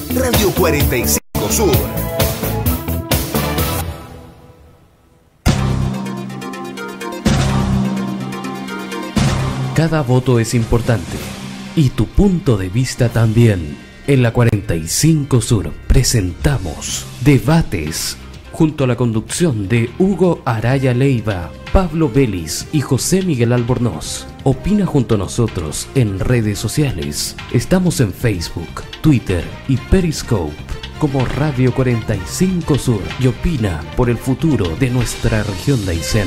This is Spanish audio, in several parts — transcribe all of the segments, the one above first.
Radio 45 Sur. Cada voto es importante y tu punto de vista también. En la 45 Sur presentamos Debates junto a la conducción de Hugo Araya Leiva, Pablo Vélez y José Miguel Albornoz. Opina junto a nosotros en redes sociales. Estamos en Facebook, Twitter y Periscope como Radio 45 Sur y opina por el futuro de nuestra región de Aysén.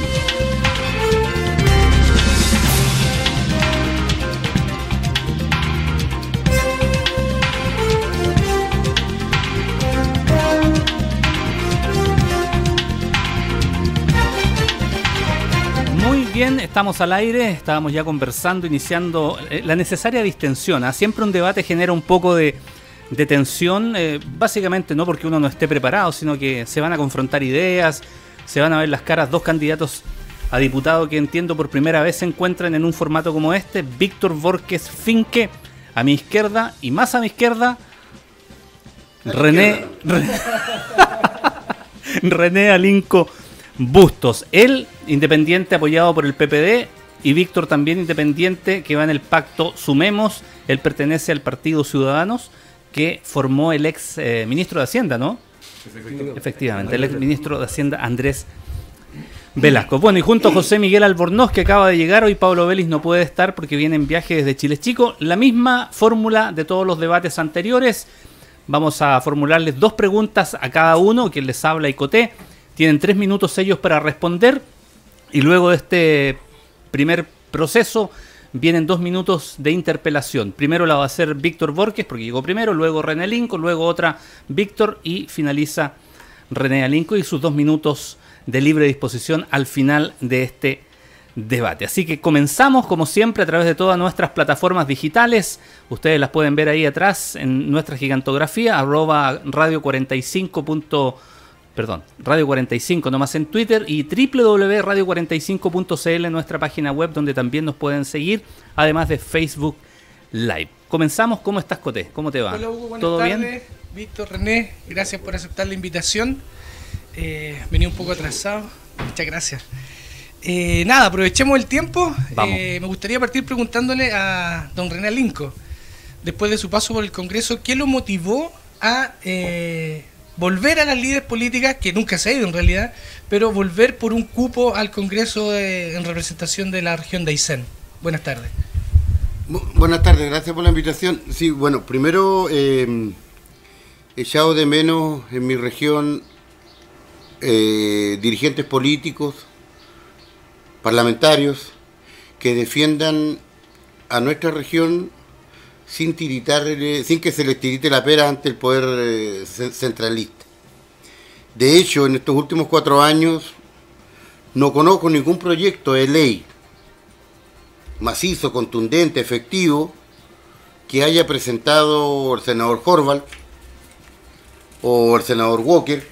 Bien, estamos al aire, estábamos ya conversando, iniciando la necesaria distensión. Siempre un debate genera un poco de tensión, básicamente no porque uno no esté preparado, sino que se van a confrontar ideas, se van a ver las caras dos candidatos a diputado que entiendo por primera vez se encuentran en un formato como este. Víctor Borges Finke a mi izquierda y más a mi izquierda René Alinco Bustos, él independiente apoyado por el PPD y Víctor también independiente que va en el pacto Sumemos. Él pertenece al Partido Ciudadanos que formó el ex ministro de Hacienda, ¿no? Efectivamente, el ex ministro de Hacienda Andrés Velasco. Bueno, y junto a José Miguel Albornoz que acaba de llegar, hoy Pablo Vélez no puede estar porque viene en viaje desde Chile Chico. La misma fórmula de todos los debates anteriores. Vamos a formularles dos preguntas a cada uno, quien les habla y Coté. Tienen 3 minutos ellos para responder y luego de este primer proceso vienen 2 minutos de interpelación. Primero la va a hacer Víctor Borges porque llegó primero, luego René Alinco, luego otra Víctor y finaliza René Alinco y sus 2 minutos de libre disposición al final de este debate. Así que comenzamos como siempre a través de todas nuestras plataformas digitales. Ustedes las pueden ver ahí atrás en nuestra gigantografía, @radio 45 nomás en Twitter y www.radio45.cl en nuestra página web donde también nos pueden seguir, además de Facebook Live. Comenzamos. ¿Cómo estás, Coté? ¿Cómo te va? Hola, Hugo, buenas ¿Todo tardes? bien? Víctor, René, gracias por aceptar la invitación. Venía un poco atrasado, muchas gracias. Nada, aprovechemos el tiempo. Me gustaría partir preguntándole a don René Alinco, después de su paso por el Congreso, ¿qué lo motivó a volver a las líderes políticas, que nunca se ha ido en realidad, pero volver por un cupo al Congreso en representación de la región de Aysén? Buenas tardes. Buenas tardes, gracias por la invitación. Sí, bueno, primero he echado de menos en mi región dirigentes políticos, parlamentarios, que defiendan a nuestra región sin que se les tirite la pera ante el poder centralista. De hecho, en estos últimos 4 años no conozco ningún proyecto de ley macizo, contundente, efectivo, que haya presentado el senador Horvath o el senador Walker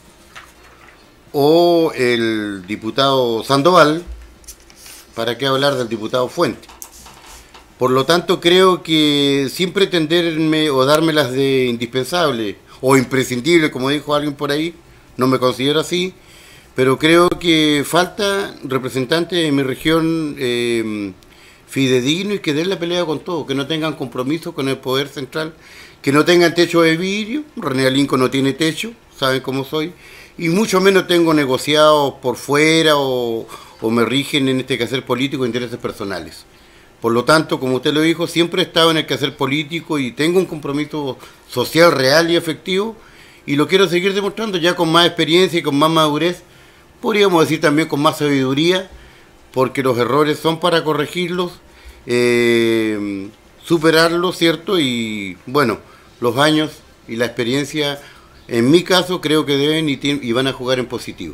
o el diputado Sandoval, para qué hablar del diputado Fuente. Por lo tanto, creo que sin pretenderme o dármelas de indispensable o imprescindible, como dijo alguien por ahí, no me considero así, pero creo que falta representantes de mi región fidedignos y que den la pelea con todo, que no tengan compromiso con el poder central, que no tengan techo de vidrio. René Alinco no tiene techo, saben cómo soy, y mucho menos tengo negociados por fuera o me rigen en este quehacer político intereses personales. Por lo tanto, como usted lo dijo, siempre he estado en el quehacer político y tengo un compromiso social real y efectivo y lo quiero seguir demostrando ya con más experiencia y con más madurez, podríamos decir también con más sabiduría, porque los errores son para corregirlos, superarlos, ¿cierto? Y bueno, los años y la experiencia, en mi caso, creo que deben y van a jugar en positivo.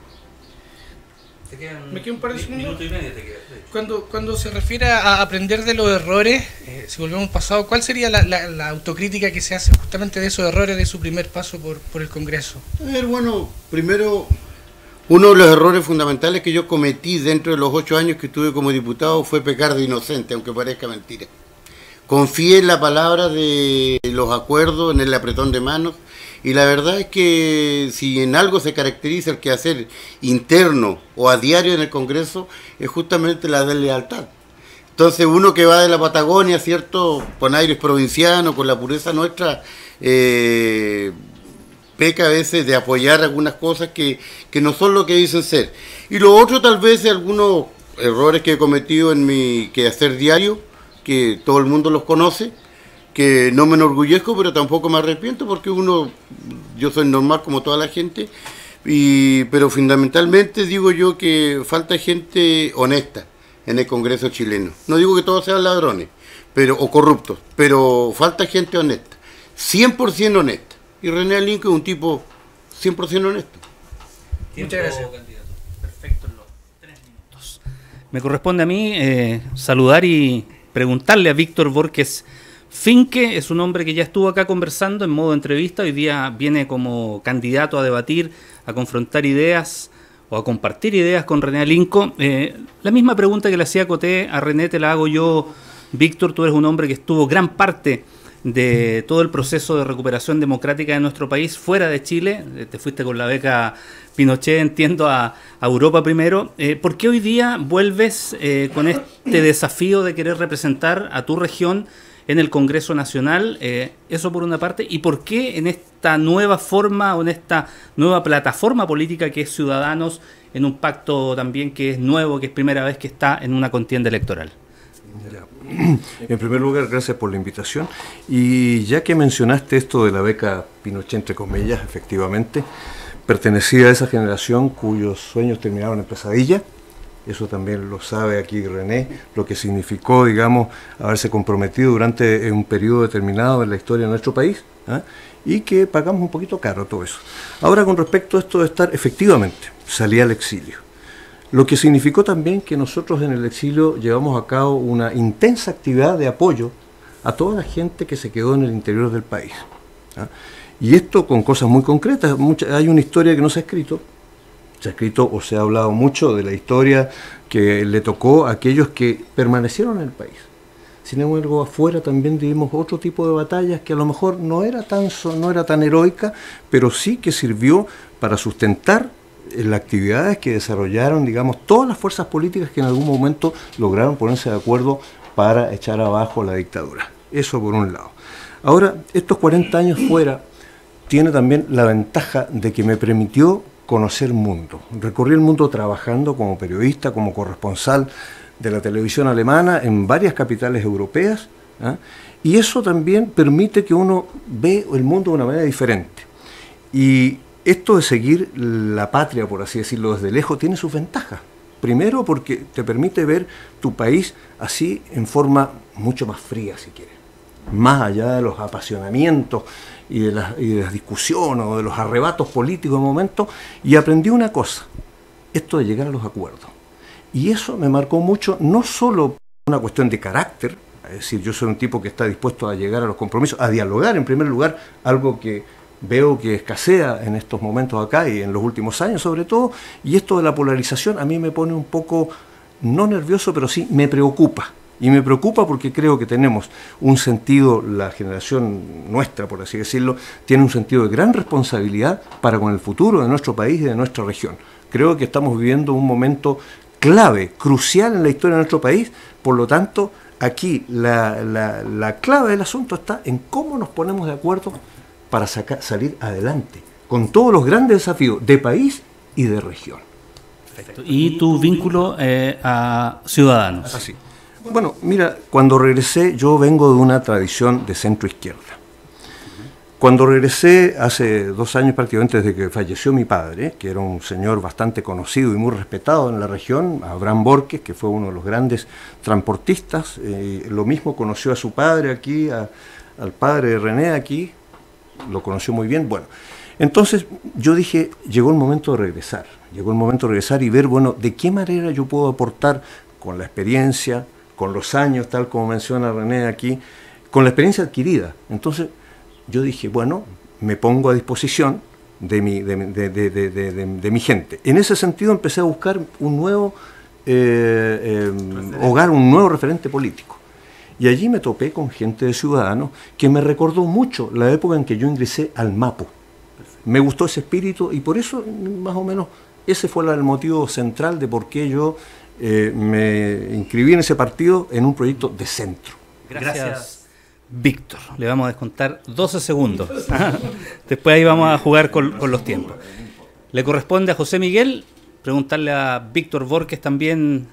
Me quedo un par de segundos. Cuando se refiere a aprender de los errores, si volvemos al pasado, ¿cuál sería la autocrítica que se hace justamente de esos errores de su primer paso por el Congreso? A ver, bueno, primero, uno de los errores fundamentales que yo cometí dentro de los 8 años que estuve como diputado fue pecar de inocente, aunque parezca mentira. confié en la palabra de los acuerdos, en el apretón de manos, y la verdad es que si en algo se caracteriza el quehacer interno o a diario en el Congreso, es justamente la deslealtad. Entonces uno que va de la Patagonia, ¿cierto?, con aires provincianos, con la pureza nuestra, peca a veces de apoyar algunas cosas que no son lo que dicen ser. Y lo otro tal vez algunos errores que he cometido en mi quehacer diario, que todo el mundo los conoce, que no me enorgullezco, pero tampoco me arrepiento, porque yo soy normal como toda la gente, pero fundamentalmente digo yo que falta gente honesta en el Congreso chileno. No digo que todos sean ladrones o corruptos, pero falta gente honesta, 100% honesta. Y René Alinco es un tipo 100% honesto. Muchas gracias. Perfecto, en los 3 minutos. Me corresponde a mí saludar y preguntarle a Víctor Borges Finke. Es un hombre que ya estuvo acá conversando en modo entrevista. Hoy día viene como candidato a debatir, a confrontar ideas o a compartir ideas con René Alinco. La misma pregunta que le hacía Coté a René te la hago yo, Víctor. Tú eres un hombre que estuvo gran parte de todo el proceso de recuperación democrática de nuestro país fuera de Chile. Te fuiste con la beca Pinochet, entiendo, a Europa primero. ¿Por qué hoy día vuelves con este desafío de querer representar a tu región en el Congreso Nacional? Eso por una parte. ¿Y por qué en esta nueva forma o en esta nueva plataforma política que es Ciudadanos, en un pacto también que es nuevo, que es primera vez que está en una contienda electoral? Ya. En primer lugar, gracias por la invitación. Y ya que mencionaste esto de la beca Pinochet, entre comillas, efectivamente, pertenecía a esa generación cuyos sueños terminaron en pesadilla. Eso también lo sabe aquí René, lo que significó, digamos, haberse comprometido durante un periodo determinado en la historia de nuestro país, ¿eh? Y que pagamos un poquito caro todo eso. Ahora, con respecto a esto de estar, efectivamente, salí al exilio. Lo que significó también que nosotros en el exilio llevamos a cabo una intensa actividad de apoyo a toda la gente que se quedó en el interior del país, ¿eh? Y esto con cosas muy concretas. Hay una historia que no se ha escrito. Se ha escrito o se ha hablado mucho de la historia que le tocó a aquellos que permanecieron en el país. Sin embargo, afuera también vivimos otro tipo de batallas que a lo mejor no era tan heroica, pero sí que sirvió para sustentar las actividades que desarrollaron, digamos, todas las fuerzas políticas que en algún momento lograron ponerse de acuerdo para echar abajo la dictadura. Eso por un lado. Ahora, estos 40 años fuera tiene también la ventaja de que me permitió conocer el mundo. Recorrí el mundo trabajando como periodista, como corresponsal de la televisión alemana en varias capitales europeas, ¿eh? Y eso también permite que uno ve el mundo de una manera diferente. Y esto de seguir la patria, por así decirlo, desde lejos, tiene sus ventajas. Primero porque te permite ver tu país así en forma mucho más fría, si quieres. Más allá de los apasionamientos y de las discusiones o de los arrebatos políticos de momento, y aprendí una cosa, esto de llegar a los acuerdos. Y eso me marcó mucho, no solo por una cuestión de carácter, es decir, yo soy un tipo que está dispuesto a llegar a los compromisos, a dialogar en primer lugar, algo que veo que escasea en estos momentos acá y en los últimos años sobre todo, y esto de la polarización a mí me pone un poco, no nervioso, pero sí me preocupa. Y me preocupa porque creo que tenemos un sentido, la generación nuestra, por así decirlo, tiene un sentido de gran responsabilidad para con el futuro de nuestro país y de nuestra región. Creo que estamos viviendo un momento clave, crucial en la historia de nuestro país, por lo tanto, aquí la clave del asunto está en cómo nos ponemos de acuerdo para salir adelante, con todos los grandes desafíos de país y de región. Perfecto. ¿Y tu vínculo a Ciudadanos? Así. Bueno, mira, cuando regresé, yo vengo de una tradición de centro-izquierda. Cuando regresé, hace 2 años prácticamente desde que falleció mi padre, que era un señor bastante conocido y muy respetado en la región, Abraham Borges, que fue uno de los grandes transportistas, lo mismo conoció a su padre aquí, al padre de René aquí, lo conoció muy bien. Bueno, entonces yo dije, llegó el momento de regresar y ver, bueno, de qué manera yo puedo aportar con la experiencia, con los años, tal como menciona René aquí, con la experiencia adquirida. Entonces yo dije, bueno, me pongo a disposición de mi gente. En ese sentido empecé a buscar un nuevo hogar, un nuevo referente político. Y allí me topé con gente de Ciudadanos que me recordó mucho la época en que yo ingresé al MAPO. Me gustó ese espíritu y por eso, más o menos, ese fue el motivo central de por qué yo me inscribí en ese partido en un proyecto de centro. Gracias, Víctor. Le vamos a descontar 12 segundos. Después ahí vamos a jugar con los tiempos. Le corresponde a José Miguel preguntarle a Víctor Borges también,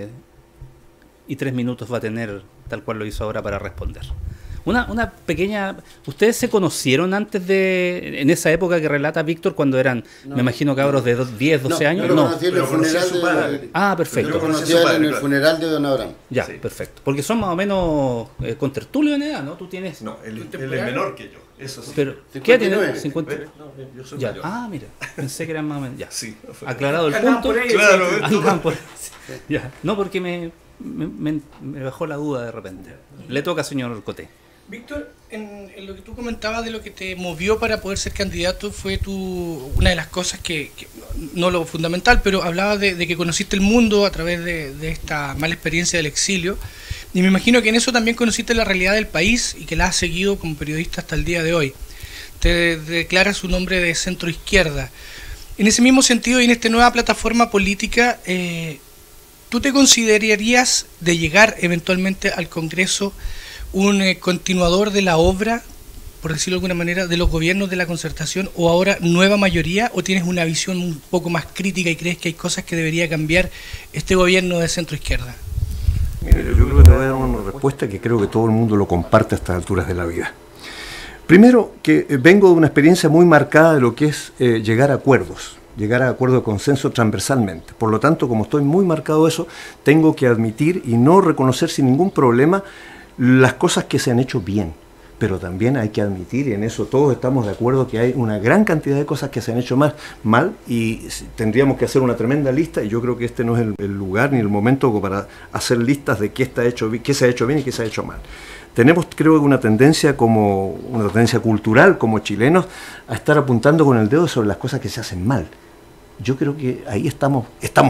y 3 minutos va a tener, tal cual lo hizo ahora, para responder. Una pequeña... ¿Ustedes se conocieron antes en esa época que relata Víctor, cuando eran, me imagino, cabros de 10, 12 años? Yo lo conocí en el funeral perfecto. Yo lo conocí en el funeral de don Abraham. Ya, sí. Perfecto. Porque son más o menos contertulios en edad, ¿no? Tú tienes... No, él es menor que yo, eso sí. Pero, ¿qué tiene? 50. No, yo soy ya. mayor. Mira, pensé que eran más o menos... Ya. Sí. Aclarado el punto. Claro. Ya. No, porque me bajó la duda de repente. Le toca, señor Coté. Víctor, en lo que tú comentabas de lo que te movió para poder ser candidato, fue una de las cosas que no lo fundamental, pero hablabas de que conociste el mundo a través de esta mala experiencia del exilio, y me imagino que en eso también conociste la realidad del país y que la has seguido como periodista hasta el día de hoy. Te declaras un hombre de centro izquierda. En ese mismo sentido y en esta nueva plataforma política, ¿tú te considerarías de llegar eventualmente al Congreso un continuador de la obra, por decirlo de alguna manera, de los gobiernos de la Concertación, o ahora nueva mayoría, o tienes una visión un poco más crítica y crees que hay cosas que debería cambiar este gobierno de centro izquierda? Mira, yo creo que te voy a dar una respuesta que creo que todo el mundo lo comparte a estas alturas de la vida. Primero, que vengo de una experiencia muy marcada de lo que es llegar a acuerdos de consenso transversalmente. Por lo tanto, como estoy muy marcado de eso, tengo que admitir y no reconocer sin ningún problema las cosas que se han hecho bien, pero también hay que admitir, y en eso todos estamos de acuerdo, que hay una gran cantidad de cosas que se han hecho mal y tendríamos que hacer una tremenda lista, y yo creo que este no es el lugar ni el momento para hacer listas de qué se ha hecho bien y qué se ha hecho mal. Tenemos, creo, una tendencia cultural como chilenos a estar apuntando con el dedo sobre las cosas que se hacen mal. Yo creo que ahí estamos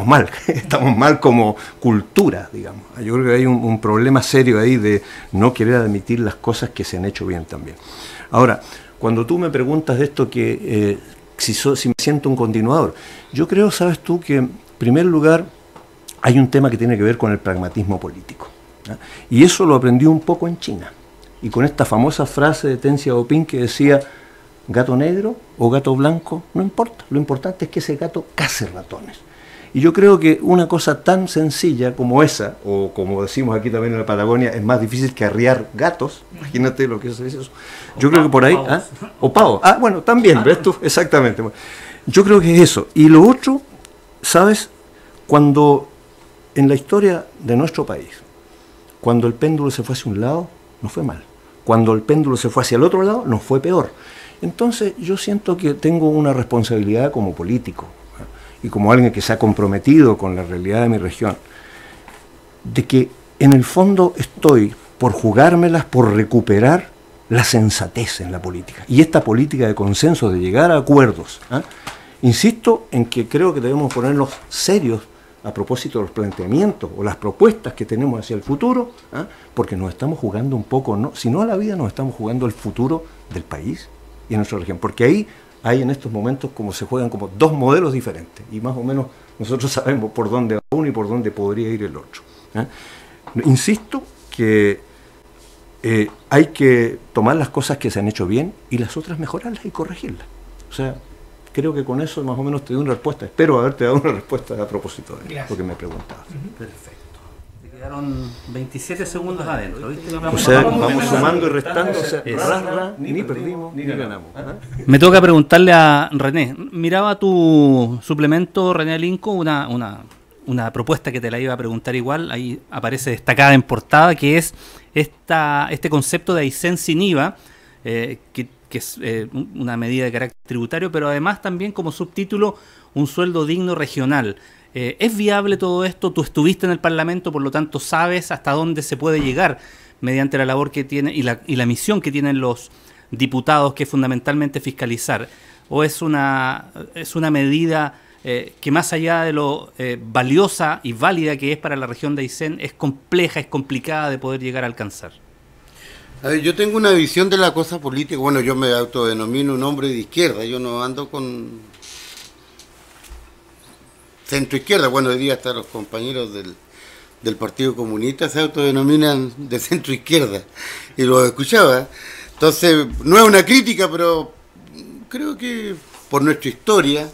mal como cultura, digamos. Yo creo que hay un problema serio ahí de no querer admitir las cosas que se han hecho bien también. Ahora, cuando tú me preguntas de esto, que si me siento un continuador, yo creo, sabes tú, que en primer lugar hay un tema que tiene que ver con el pragmatismo político, ¿no? Y eso lo aprendí un poco en China, y con esta famosa frase de Deng Xiaoping que decía: gato negro o gato blanco, no importa, lo importante es que ese gato case ratones. Y yo creo que una cosa tan sencilla como esa, o como decimos aquí también en la Patagonia, es más difícil que arriar gatos, imagínate lo que es eso. Yo creo que por ahí, o pavos, bueno, también, ¿ves tú? Exactamente. Yo creo que es eso. Y lo otro, ¿sabes? Cuando en la historia de nuestro país, cuando el péndulo se fue hacia un lado, nos fue mal. Cuando el péndulo se fue hacia el otro lado, nos fue peor. Entonces yo siento que tengo una responsabilidad como político, ¿no? Y como alguien que se ha comprometido con la realidad de mi región, de que en el fondo estoy por jugármelas, por recuperar la sensatez en la política. Y esta política de consenso, de llegar a acuerdos, ¿eh? Insisto en que creo que debemos ponernos serios a propósito de los planteamientos o las propuestas que tenemos hacia el futuro, ¿eh? Porque nos estamos jugando un poco, no, si no a la vida, nos estamos jugando el futuro del país y en nuestra región, porque ahí hay en estos momentos como se juegan como dos modelos diferentes, y más o menos nosotros sabemos por dónde va uno y por dónde podría ir el otro, ¿eh? Insisto que hay que tomar las cosas que se han hecho bien y las otras mejorarlas y corregirlas. O sea, creo que con eso más o menos te doy una respuesta. Espero haberte dado una respuesta a propósito de lo que me preguntabas. Perfecto. Quedaron 27 segundos adentro, ¿viste? O sea, vamos sumando y restando, o sea, ni perdimos ni ganamos. Me toca preguntarle a René. Miraba tu suplemento, René Alinco, una propuesta que te la iba a preguntar igual, ahí aparece destacada en portada, que es este concepto de Aysén sin IVA, que es una medida de carácter tributario, pero además también como subtítulo un sueldo digno regional. ¿Es viable todo esto? Tú estuviste en el Parlamento, por lo tanto sabes hasta dónde se puede llegar mediante la labor que tiene y la misión que tienen los diputados, que es fundamentalmente fiscalizar. ¿O es una medida que más allá de lo valiosa y válida que es para la región de Aysén, es compleja, es complicada de poder llegar a alcanzar? A ver, yo tengo una visión de la cosa política. Bueno, yo me autodenomino un hombre de izquierda, yo no ando con centro izquierda. Bueno, hoy día hasta los compañeros del Partido Comunista se autodenominan de centro izquierda, y lo escuchaba. Entonces, no es una crítica, pero creo que por nuestra historia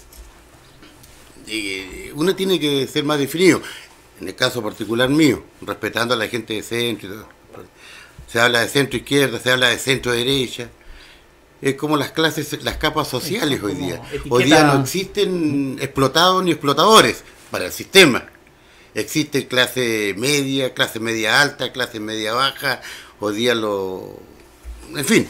uno tiene que ser más definido. En el caso particular mío, respetando a la gente de centro y todo. Se habla de centro izquierda, se habla de centro derecha. Es como las clases, las capas sociales hoy día. Hoy día no existen explotados ni explotadores para el sistema. Existe clase media alta, clase media baja. Hoy día en fin,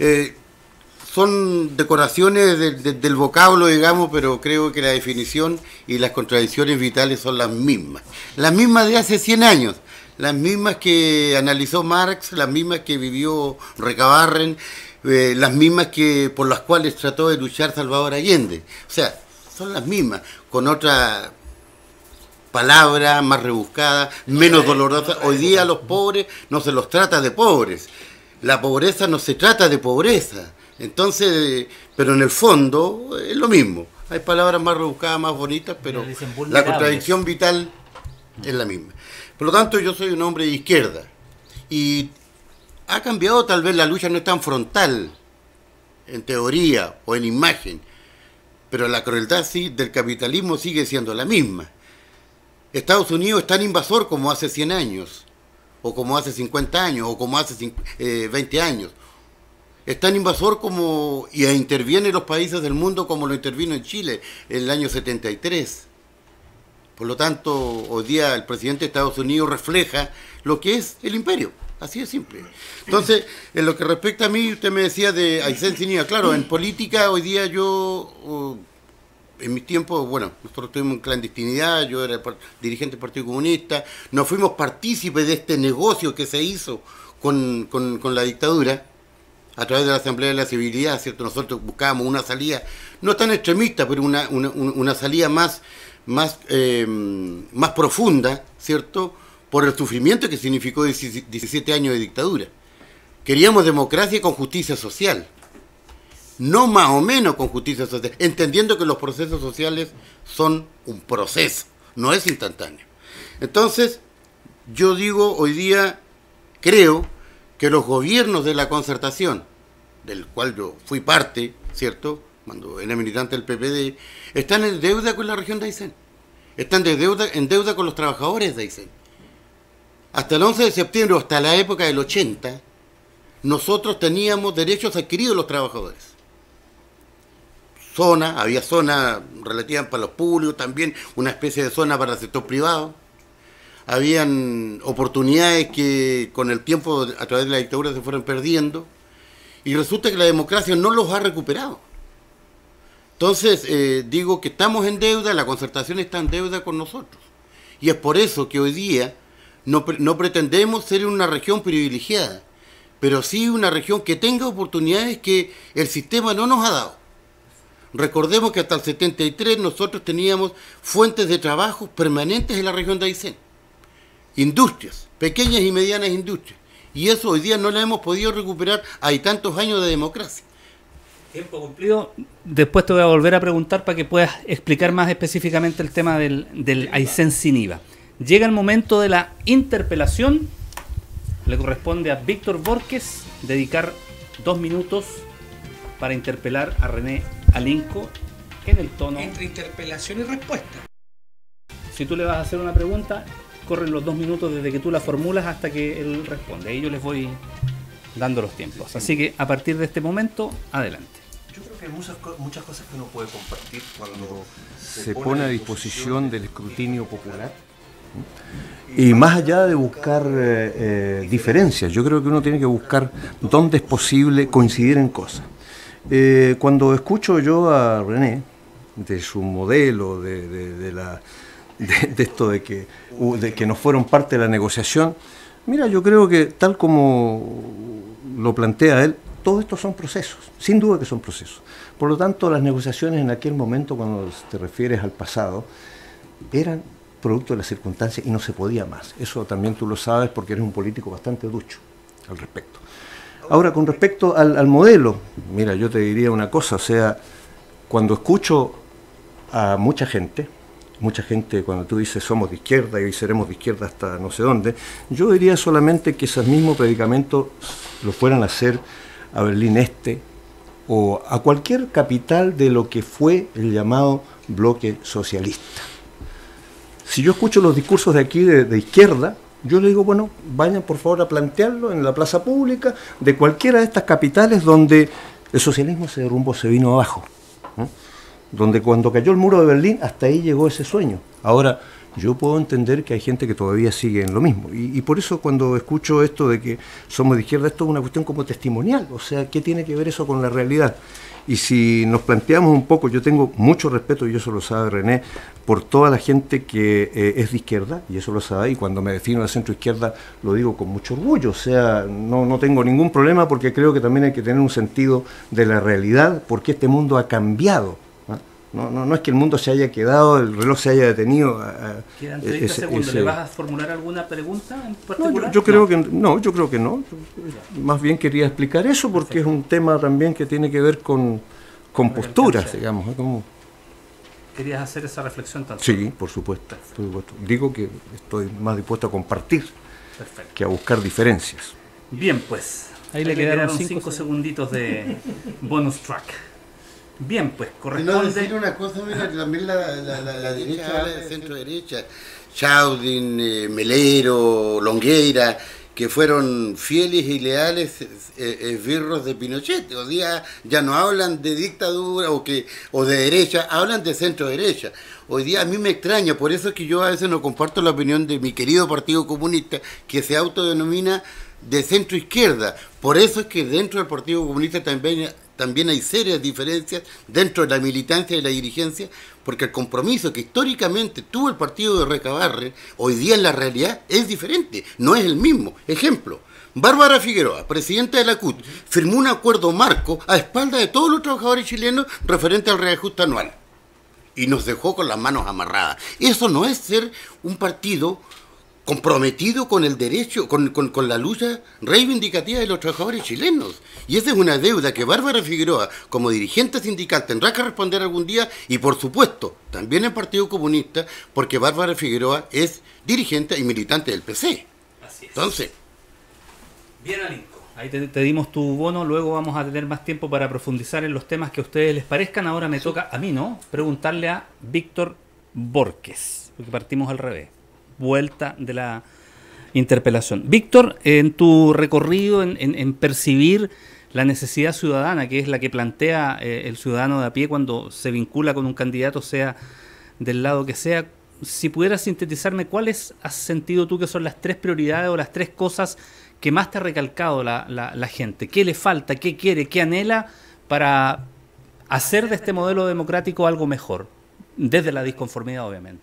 son decoraciones del vocablo, digamos, pero creo que la definición y las contradicciones vitales son las mismas. Las mismas de hace 100 años. Las mismas que analizó Marx, las mismas que vivió Recabarren, las mismas por las cuales trató de luchar Salvador Allende. O sea, son las mismas, con otra palabra más rebuscada, menos dolorosa. Hoy día a los pobres no se los trata de pobres. La pobreza no se trata de pobreza. Entonces, pero en el fondo es lo mismo. Hay palabras más rebuscadas, más bonitas, pero la contradicción vital es la misma. Por lo tanto, yo soy un hombre de izquierda y ha cambiado, tal vez la lucha no es tan frontal en teoría o en imagen, pero la crueldad sí del capitalismo sigue siendo la misma. Estados Unidos es tan invasor como hace 100 años, o como hace 50 años, o como hace 20 años. Es tan invasor como y interviene en los países del mundo como lo intervino en Chile en el año 73. Por lo tanto, hoy día el presidente de Estados Unidos refleja lo que es el imperio, así de simple. Entonces, en lo que respecta a mí, usted me decía de Aysén Zúñiga, claro, en política hoy día yo, en mis tiempos, bueno, nosotros estuvimos en clandestinidad, yo era dirigente del Partido Comunista, nos fuimos partícipes de este negocio que se hizo con la dictadura, a través de la Asamblea de la Civilidad, ¿cierto? Nosotros buscábamos una salida, no tan extremista, pero una salida más profunda, ¿cierto?, por el sufrimiento que significó 17 años de dictadura. Queríamos democracia con justicia social, no más o menos con justicia social, entendiendo que los procesos sociales son un proceso, no es instantáneo. Entonces, yo digo, hoy día creo que los gobiernos de la concertación, del cual yo fui parte, ¿cierto?, cuando era militante del PPD, están en deuda con la región de Aysén. Están en deuda con los trabajadores de Aysén. Hasta el 11 de septiembre, hasta la época del 80, nosotros teníamos derechos adquiridos los trabajadores. Había zona relativa para los públicos, también una especie de zona para el sector privado. Habían oportunidades que con el tiempo, a través de la dictadura, se fueron perdiendo. Y resulta que la democracia no los ha recuperado. Entonces, digo que estamos en deuda, la concertación está en deuda con nosotros. Y es por eso que hoy día no pretendemos ser una región privilegiada, pero sí una región que tenga oportunidades que el sistema no nos ha dado. Recordemos que hasta el 73 nosotros teníamos fuentes de trabajo permanentes en la región de Aysén. Industrias, pequeñas y medianas industrias. Y eso hoy día no la hemos podido recuperar. Hay tantos años de democracia. Tiempo cumplido. Después te voy a volver a preguntar para que puedas explicar más específicamente el tema del Aysén sin IVA. Llega el momento de la interpelación. Le corresponde a Víctor Borges dedicar 2 minutos para interpelar a René Alinco en el tono... Entre interpelación y respuesta. Si tú le vas a hacer una pregunta, corren los 2 minutos desde que tú la formulas hasta que él responde. Ahí yo les voy dando los tiempos. Así que a partir de este momento, adelante. Yo creo que hay muchas cosas que uno puede compartir cuando se pone a disposición del escrutinio popular. Y más allá de buscar diferencias, yo creo que uno tiene que buscar dónde es posible coincidir en cosas. Cuando escucho yo a René, de su modelo, de esto de que no fueron parte de la negociación, mira, yo creo que tal como lo plantea él, todo esto son procesos, sin duda que son procesos. Por lo tanto, las negociaciones en aquel momento, cuando te refieres al pasado, eran producto de las circunstancias y no se podía más. Eso también tú lo sabes porque eres un político bastante ducho al respecto. Ahora, con respecto al modelo, mira, yo te diría una cosa, o sea, cuando escucho a mucha gente cuando tú dices somos de izquierda y seremos de izquierda hasta no sé dónde, yo diría solamente que esos mismos predicamentos lo fueran a hacer a Berlín Este o a cualquier capital de lo que fue el llamado bloque socialista. Si yo escucho los discursos de aquí de izquierda, yo le digo, bueno, vayan por favor a plantearlo en la plaza pública de cualquiera de estas capitales donde el socialismo se derrumbó, se vino abajo, ¿no? Donde cuando cayó el muro de Berlín, hasta ahí llegó ese sueño. Ahora, yo puedo entender que hay gente que todavía sigue en lo mismo. Y por eso cuando escucho esto de que somos de izquierda, esto es una cuestión como testimonial. O sea, ¿qué tiene que ver eso con la realidad? Y si nos planteamos un poco, yo tengo mucho respeto, y eso lo sabe René, por toda la gente que es de izquierda, y eso lo sabe, y cuando me defino de centro izquierda lo digo con mucho orgullo. O sea, no tengo ningún problema porque creo que también hay que tener un sentido de la realidad, porque este mundo ha cambiado. No es que el mundo se haya quedado, el reloj se haya detenido. Quedan 30 segundos. ¿Le vas a formular alguna pregunta en particular? Yo creo que no. Más bien quería explicar eso porque es un tema también que tiene que ver con posturas, digamos. ¿Querías hacer esa reflexión tanto? Sí, por supuesto. Digo que estoy más dispuesto a compartir que a buscar diferencias. Bien, pues. Ahí le quedaron 5 segunditos de bonus track. Bien, pues corresponde. No decir una cosa, mira, también la derecha habla de centro derecha. Chaudin, Melero, Longueira, que fueron fieles y leales esbirros de Pinochet. Hoy día ya no hablan de dictadura o de derecha, hablan de centro derecha. Hoy día a mí me extraña, por eso es que yo a veces no comparto la opinión de mi querido Partido Comunista, que se autodenomina de centro izquierda. Por eso es que dentro del Partido Comunista también hay serias diferencias dentro de la militancia y la dirigencia, porque el compromiso que históricamente tuvo el partido de Recabarren, hoy día en la realidad es diferente, no es el mismo. Ejemplo, Bárbara Figueroa, presidenta de la CUT, firmó un acuerdo marco a espaldas de todos los trabajadores chilenos referente al reajuste anual y nos dejó con las manos amarradas. Eso no es ser un partido comprometido con el derecho, con la lucha reivindicativa de los trabajadores chilenos. Y esa es una deuda que Bárbara Figueroa, como dirigente sindical, tendrá que responder algún día, y por supuesto, también el Partido Comunista, porque Bárbara Figueroa es dirigente y militante del PC. Así es. Entonces, bien, Alinco. Ahí te dimos tu bono, luego vamos a tener más tiempo para profundizar en los temas que a ustedes les parezcan. Ahora me toca, a mí no, preguntarle a Víctor Borges, porque partimos al revés. Vuelta de la interpelación. Víctor, en tu recorrido en percibir la necesidad ciudadana, que es la que plantea el ciudadano de a pie cuando se vincula con un candidato, sea del lado que sea, si pudieras sintetizarme, ¿cuáles has sentido tú que son las 3 prioridades o las 3 cosas que más te ha recalcado la gente? ¿Qué le falta? ¿Qué quiere? ¿Qué anhela para hacer de este modelo democrático algo mejor? Desde la disconformidad, obviamente.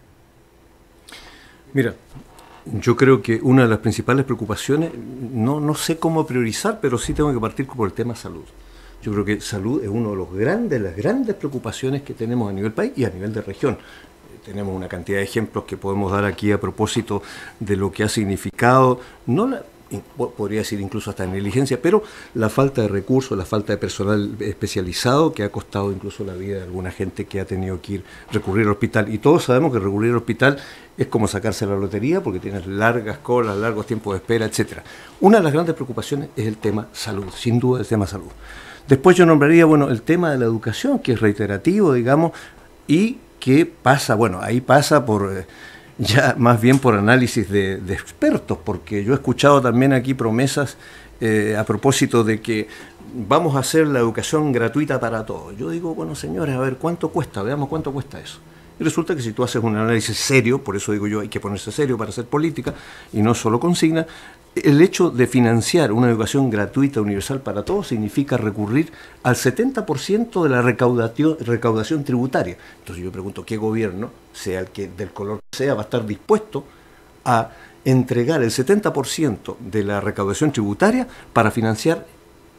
Mira, yo creo que una de las principales preocupaciones, no sé cómo priorizar, pero sí tengo que partir por el tema salud. Yo creo que salud es una de las grandes preocupaciones que tenemos a nivel país y a nivel de región. Tenemos una cantidad de ejemplos que podemos dar aquí a propósito de lo que ha significado, podría decir incluso hasta negligencia, pero la falta de recursos, la falta de personal especializado que ha costado incluso la vida de alguna gente que ha tenido que recurrir al hospital. Y todos sabemos que recurrir al hospital es como sacarse la lotería porque tienes largas colas, largos tiempos de espera, etcétera. Una de las grandes preocupaciones es el tema salud, sin duda el tema salud. Después yo nombraría, el tema de la educación, que es reiterativo, digamos, y que pasa, ahí pasa por... ya más bien por análisis de expertos, porque yo he escuchado también aquí promesas a propósito de que vamos a hacer la educación gratuita para todos. Yo digo, señores, a ver, ¿cuánto cuesta? Veamos cuánto cuesta eso. Y resulta que si tú haces un análisis serio, por eso digo yo, hay que ponerse serio para hacer política y no solo consigna, el hecho de financiar una educación gratuita, universal para todos, significa recurrir al 70% de la recaudación tributaria. Entonces yo pregunto, ¿qué gobierno, sea el que del color que sea, va a estar dispuesto a entregar el 70% de la recaudación tributaria para financiar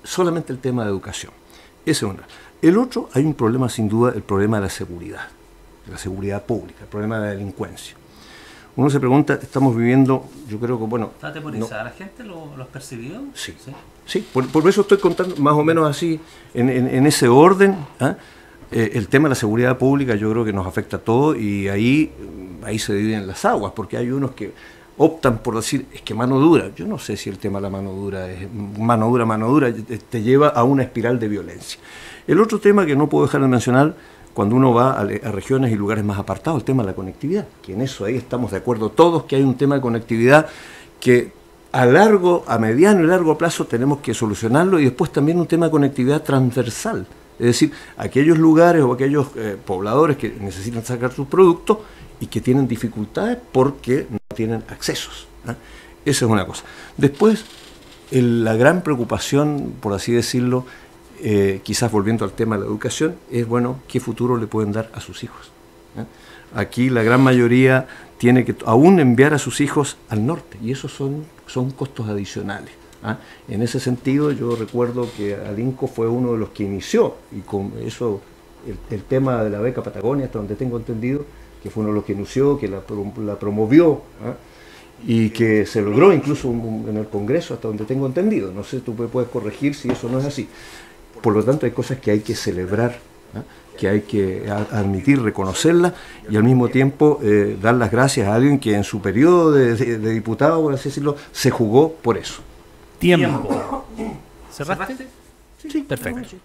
solamente el tema de educación. Ese es una. El otro, hay un problema sin duda, el problema de la seguridad pública, el problema de la delincuencia. Uno se pregunta, estamos viviendo, yo creo que, bueno... ¿Está atemorizada la gente? ¿Lo has percibido? Sí, por eso estoy contando más o menos así, en ese orden. El tema de la seguridad pública yo creo que nos afecta a todos y ahí se dividen las aguas, porque hay unos que optan por decir, es que mano dura. Yo no sé si el tema de la mano dura es mano dura, te lleva a una espiral de violencia. El otro tema que no puedo dejar de mencionar, cuando uno va a regiones y lugares más apartados, el tema de la conectividad, que en eso ahí estamos de acuerdo todos, que hay un tema de conectividad que a mediano y largo plazo tenemos que solucionarlo, y después también un tema de conectividad transversal, es decir, aquellos lugares o aquellos pobladores que necesitan sacar sus productos y que tienen dificultades porque no tienen accesos. Esa es una cosa. Después, la gran preocupación, por así decirlo, quizás volviendo al tema de la educación, es, bueno, ¿qué futuro le pueden dar a sus hijos? Aquí la gran mayoría tiene que aún enviar a sus hijos al norte, y esos son costos adicionales. En ese sentido, yo recuerdo que Alinco fue uno de los que inició, y con eso el tema de la beca Patagonia, hasta donde tengo entendido, que fue uno de los que inició, que la promovió, y que se logró incluso en el Congreso, hasta donde tengo entendido. No sé, tú puedes corregir si eso no es así. Por lo tanto, hay cosas que hay que celebrar, que hay que admitir, reconocerlas, y al mismo tiempo dar las gracias a alguien que en su periodo de diputado, por así decirlo, se jugó por eso. Tiempo. ¿Cerraste? Sí. Perfecto.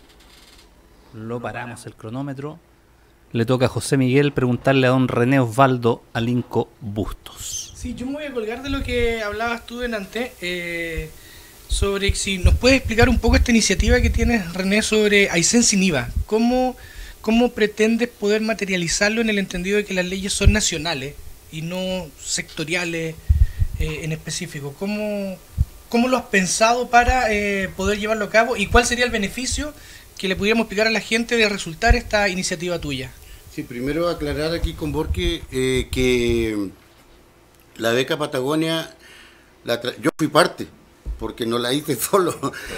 Lo paramos el cronómetro. Le toca a José Miguel preguntarle a don René Osvaldo Alinco Bustos. Sí, yo me voy a colgar de lo que hablabas tú delante, sobre si nos puedes explicar un poco esta iniciativa que tienes, René, sobre Aysén sin IVA. ¿Cómo pretendes poder materializarlo en el entendido de que las leyes son nacionales y no sectoriales en específico? ¿Cómo lo has pensado para poder llevarlo a cabo, y cuál sería el beneficio que le pudiéramos explicar a la gente de resultar esta iniciativa tuya? Sí, primero aclarar aquí con Borque que la beca Patagonia, yo fui parte, porque no la hice solo,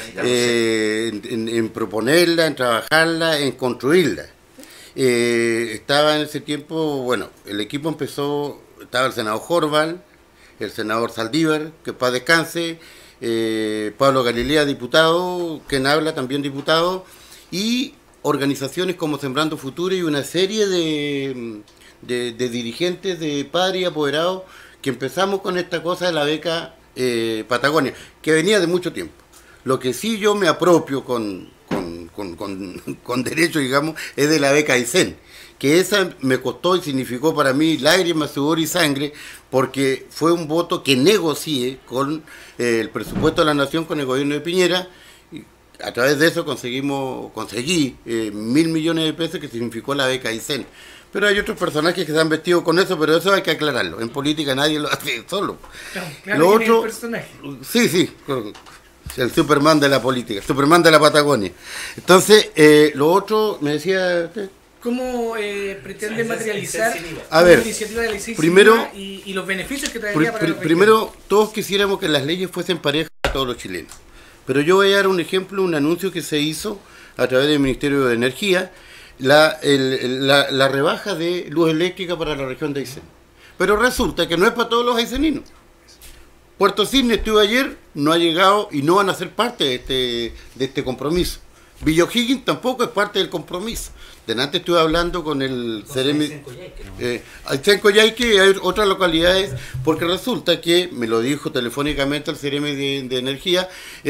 en proponerla, en trabajarla, en construirla. Estaba en ese tiempo, bueno, el equipo empezó, estaba el senador Jorval, el senador Saldívar, que paz descanse, Pablo Galilea, diputado, quien habla también diputado, y organizaciones como Sembrando Futuro y una serie de dirigentes, de padres y apoderados, que empezamos con esta cosa de la beca Patagonia, que venía de mucho tiempo. Lo que sí yo me apropio con derecho, digamos, es de la beca Aysén, que esa me costó y significó para mí lágrimas, sudor y sangre, porque fue un voto que negocié con el presupuesto de la Nación, con el gobierno de Piñera. A través de eso conseguí 1.000 millones de pesos, que significó la beca Aysén. Pero hay otros personajes que se han vestido con eso, pero eso hay que aclararlo. En política nadie lo hace solo. Claro, lo otro, el personaje. Sí, el Superman de la política, Superman de la Patagonia. Entonces, lo otro, me decía... ¿Cómo pretende materializar la iniciativa de la Aysén primero, y los beneficios que traería para los primero, todos quisiéramos que las leyes fuesen parejas a todos los chilenos. Pero yo voy a dar un ejemplo, un anuncio que se hizo a través del Ministerio de Energía, la rebaja de luz eléctrica para la región de Aysén. Pero resulta que no es para todos los ayseninos. Puerto Cisne estuvo ayer, no ha llegado y no van a ser parte de este compromiso. Villa O'Higgins tampoco es parte del compromiso. Delante estuve hablando con el Ceremi, Aysén Coyhaique y hay otras localidades, porque resulta que, me lo dijo telefónicamente el Ceremi de Energía,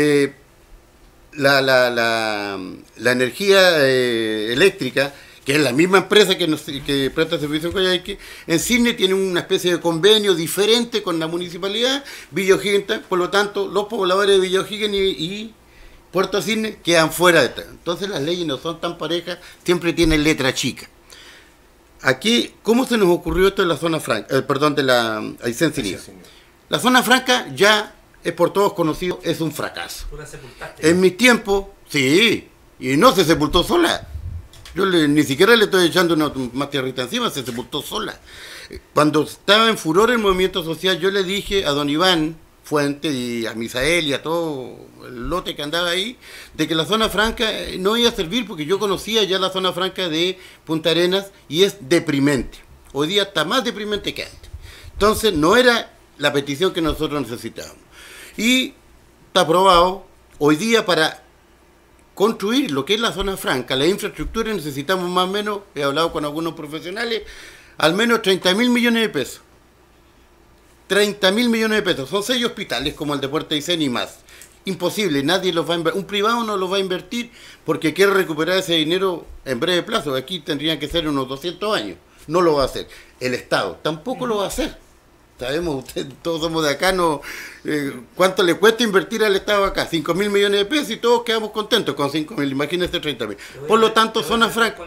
la energía eléctrica, que es la misma empresa que presta servicio en Coyhaique, en Cisne tiene una especie de convenio diferente con la municipalidad, Villa O'Higgins, por lo tanto, los pobladores de Villa O'Higgins y Puerto Cisne quedan fuera de esta. Entonces las leyes no son tan parejas, siempre tienen letra chica. Aquí, ¿cómo se nos ocurrió esto de la zona franca? De la Aysén sin IVA. La zona franca ya es por todos conocido, es un fracaso. ¿Tú la sepultaste? En mis tiempos, sí, y no se sepultó sola. Yo ni siquiera le estoy echando más tierrita encima, se sepultó sola. Cuando estaba en furor el movimiento social, yo le dije a don Iván Fuentes y a Misael y a todo el lote que andaba ahí, de que la zona franca no iba a servir, porque yo conocía ya la zona franca de Punta Arenas y es deprimente. Hoy día está más deprimente que antes. Entonces no era la petición que nosotros necesitábamos. Y está aprobado. Hoy día para construir lo que es la zona franca, la infraestructura, necesitamos más o menos, he hablado con algunos profesionales, al menos 30.000 millones de pesos. 30.000 millones de pesos. Son 6 hospitales como el de Puerto Aysén y más. Imposible, nadie los va a invertir. Un privado no los va a invertir porque quiere recuperar ese dinero en breve plazo. Aquí tendrían que ser unos 200 años. No lo va a hacer. El Estado tampoco lo va a hacer. Sabemos, todos somos de acá, no, ¿cuánto le cuesta invertir al Estado acá? 5.000 millones de pesos y todos quedamos contentos con 5.000, imagínense 30.000. Por lo tanto, zona franca.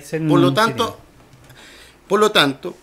Por lo tanto,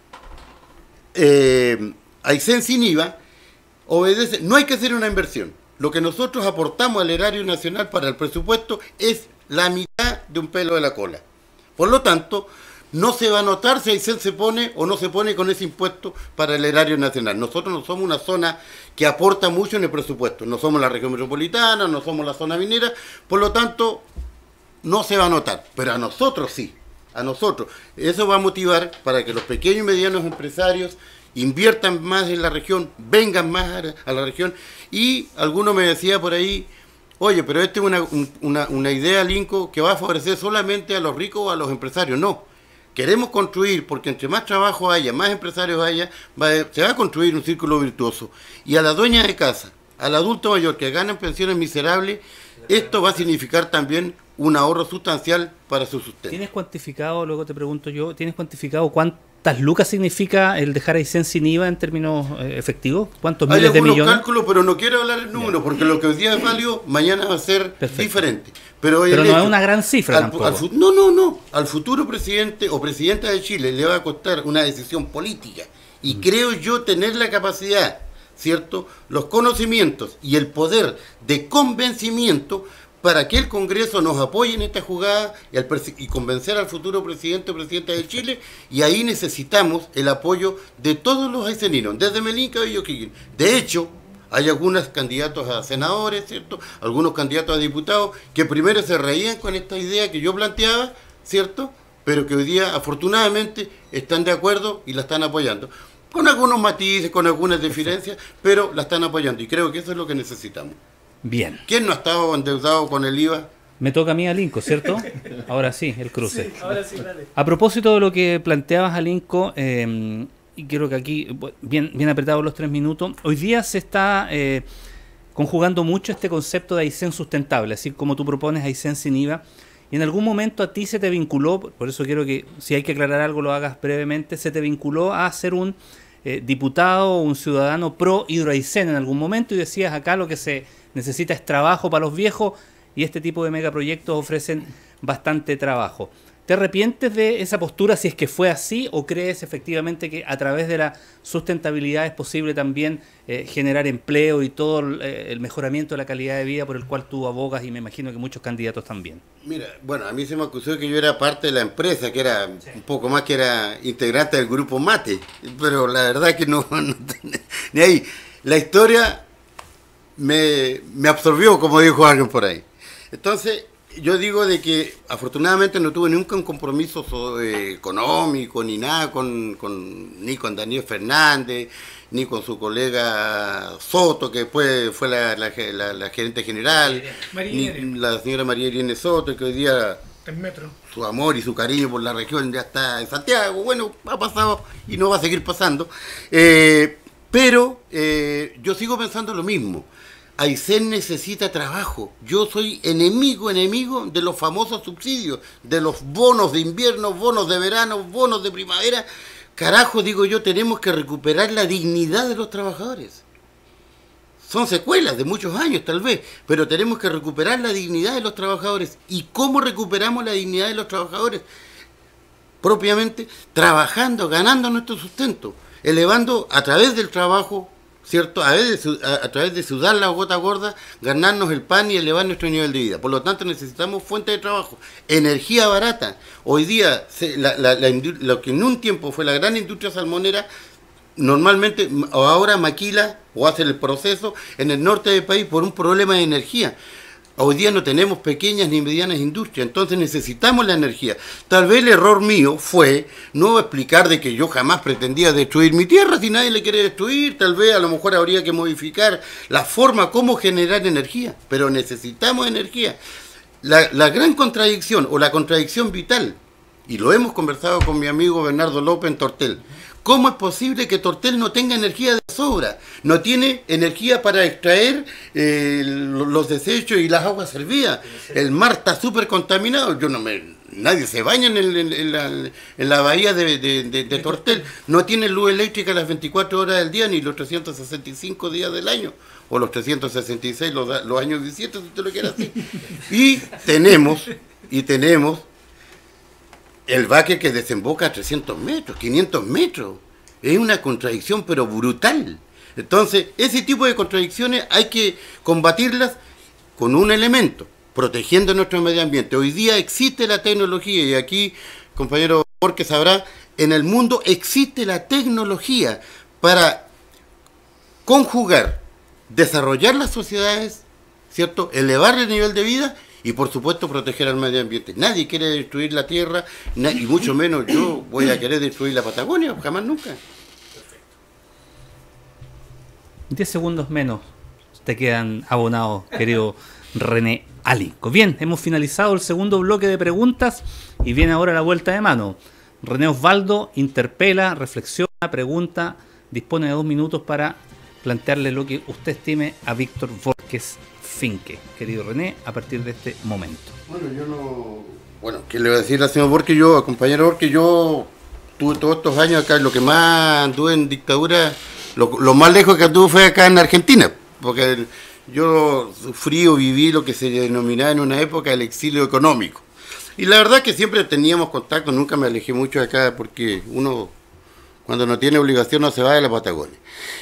Aysén sin IVA obedece, no hay que hacer una inversión. Lo que nosotros aportamos al erario nacional para el presupuesto es la mitad de un pelo de la cola. Por lo tanto, no se va a notar si Aysén se pone o no se pone con ese impuesto para el erario nacional. Nosotros no somos una zona que aporta mucho en el presupuesto. No somos la región metropolitana, no somos la zona minera, por lo tanto, no se va a notar. Pero a nosotros sí, a nosotros. Eso va a motivar para que los pequeños y medianos empresarios inviertan más en la región, vengan más a la región. Y alguno me decía por ahí, oye, pero esta es una idea, Linco, que va a favorecer solamente a los ricos o a los empresarios. No, queremos construir, porque entre más trabajo haya, más empresarios haya, se va a construir un círculo virtuoso. Y a la dueña de casa, al adulto mayor que ganan pensiones miserables, esto va a significar también un ahorro sustancial para su sustento. ¿Tienes cuantificado, luego te pregunto yo, ¿tienes cuantificado cuántas lucas significa el dejar a Aysén sin IVA en términos efectivos? ¿Cuántos miles de millones? Hay algunos cálculos, pero no quiero hablar el número, porque lo que hoy día es válido, mañana va a ser diferente. Pero no es una gran cifra tampoco. No. Al futuro presidente o presidenta de Chile le va a costar una decisión política. Y creo yo tener la capacidad, ¿cierto?, los conocimientos y el poder de convencimiento para que el Congreso nos apoye en esta jugada y convencer al futuro presidente o presidenta de Chile, y ahí necesitamos el apoyo de todos los ayseninos, desde Melinca a O'Higgins. De hecho, hay algunos candidatos a senadores, ¿cierto?, algunos candidatos a diputados, que primero se reían con esta idea que yo planteaba, ¿cierto?, pero que hoy día afortunadamente están de acuerdo y la están apoyando. Con algunos matices, con algunas diferencias, pero la están apoyando, y creo que eso es lo que necesitamos. Bien. ¿Quién no ha estado endeudado con el IVA? Me toca a mí, Alinco, ¿cierto? Ahora sí, el cruce. Sí, ahora sí, dale. A propósito de lo que planteabas, Alinco, y creo que aquí, bien apretados los 3 minutos, hoy día se está conjugando mucho este concepto de Aysén sustentable, así como tú propones Aysén sin IVA, y en algún momento a ti se te vinculó, por eso quiero que, si hay que aclarar algo, lo hagas brevemente, se te vinculó a ser un diputado o un ciudadano pro Hidroaysén en algún momento, y decías acá lo que se necesita es trabajo para los viejos, y este tipo de megaproyectos ofrecen bastante trabajo. ¿Te arrepientes de esa postura si es que fue así, o crees efectivamente que a través de la sustentabilidad es posible también generar empleo y todo el mejoramiento de la calidad de vida por el cual tú abogas, y me imagino que muchos candidatos también? Mira, bueno, a mí se me acusó que yo era parte de la empresa, que era un poco más que era integrante del grupo Mate, pero la verdad que no ni ahí. La historia me absorbió, como dijo alguien por ahí. Entonces, yo digo de que afortunadamente no tuve nunca un compromiso económico ni nada ni con Daniel Fernández, ni con su colega Soto, que después fue la gerente general, ni la señora María Irene Soto, que hoy día el metro, su amor y su cariño por la región ya está en Santiago. Bueno, ha pasado y no va a seguir pasando, pero yo sigo pensando lo mismo. Aysén necesita trabajo. Yo soy enemigo de los famosos subsidios, de los bonos de invierno, bonos de verano, bonos de primavera. Carajo, digo yo, tenemos que recuperar la dignidad de los trabajadores. Son secuelas de muchos años tal vez, pero tenemos que recuperar la dignidad de los trabajadores. ¿Y cómo recuperamos la dignidad de los trabajadores? Propiamente trabajando, ganando nuestro sustento, elevando a través del trabajo, ¿cierto? A través de sudar la gota gorda, ganarnos el pan y elevar nuestro nivel de vida. Por lo tanto, necesitamos fuentes de trabajo, energía barata. Hoy día, lo que en un tiempo fue la gran industria salmonera, normalmente ahora maquila o hace el proceso en el norte del país por un problema de energía. Hoy día no tenemos pequeñas ni medianas industrias, entonces necesitamos la energía. Tal vez el error mío fue no explicar de que yo jamás pretendía destruir mi tierra si nadie le quiere destruir. Tal vez a lo mejor habría que modificar la forma como generar energía, pero necesitamos energía. La gran contradicción o la contradicción vital, y lo hemos conversado con mi amigo Bernardo López en Tortel, ¿cómo es posible que Tortel no tenga energía de sobra? No tiene energía para extraer los desechos y las aguas servidas. El mar está súper contaminado. Nadie se baña en la bahía de Tortel. No tiene luz eléctrica las 24 horas del día ni los 365 días del año. O los 366, los años 17, si usted lo quiere así. Y tenemos el Báquer que desemboca a 300 metros, 500 metros. Es una contradicción, pero brutal. Entonces, ese tipo de contradicciones hay que combatirlas con un elemento, protegiendo nuestro medio ambiente. Hoy día existe la tecnología, y aquí, compañero Borges sabrá, en el mundo existe la tecnología para conjugar, desarrollar las sociedades, ¿cierto?, elevar el nivel de vida y por supuesto proteger al medio ambiente. Nadie quiere destruir la tierra, y mucho menos yo voy a querer destruir la Patagonia, jamás nunca. 10 segundos menos te quedan abonados, querido René Alinco. Bien, hemos finalizado el segundo bloque de preguntas y viene ahora la vuelta de mano. René Osvaldo interpela, reflexiona, pregunta, dispone de 2 minutos para plantearle lo que usted estime a Víctor Borges Finke. Querido René, a partir de este momento. ¿Qué le voy a decir al señor Borges? Compañero Borges, yo tuve todos estos años acá, lo que más anduve en dictadura, lo más lejos que anduve fue acá en Argentina, porque yo sufrí o viví lo que se denominaba en una época el exilio económico. Y la verdad que siempre teníamos contacto, nunca me alejé mucho de acá, porque uno cuando no tiene obligación no se va de la Patagonia.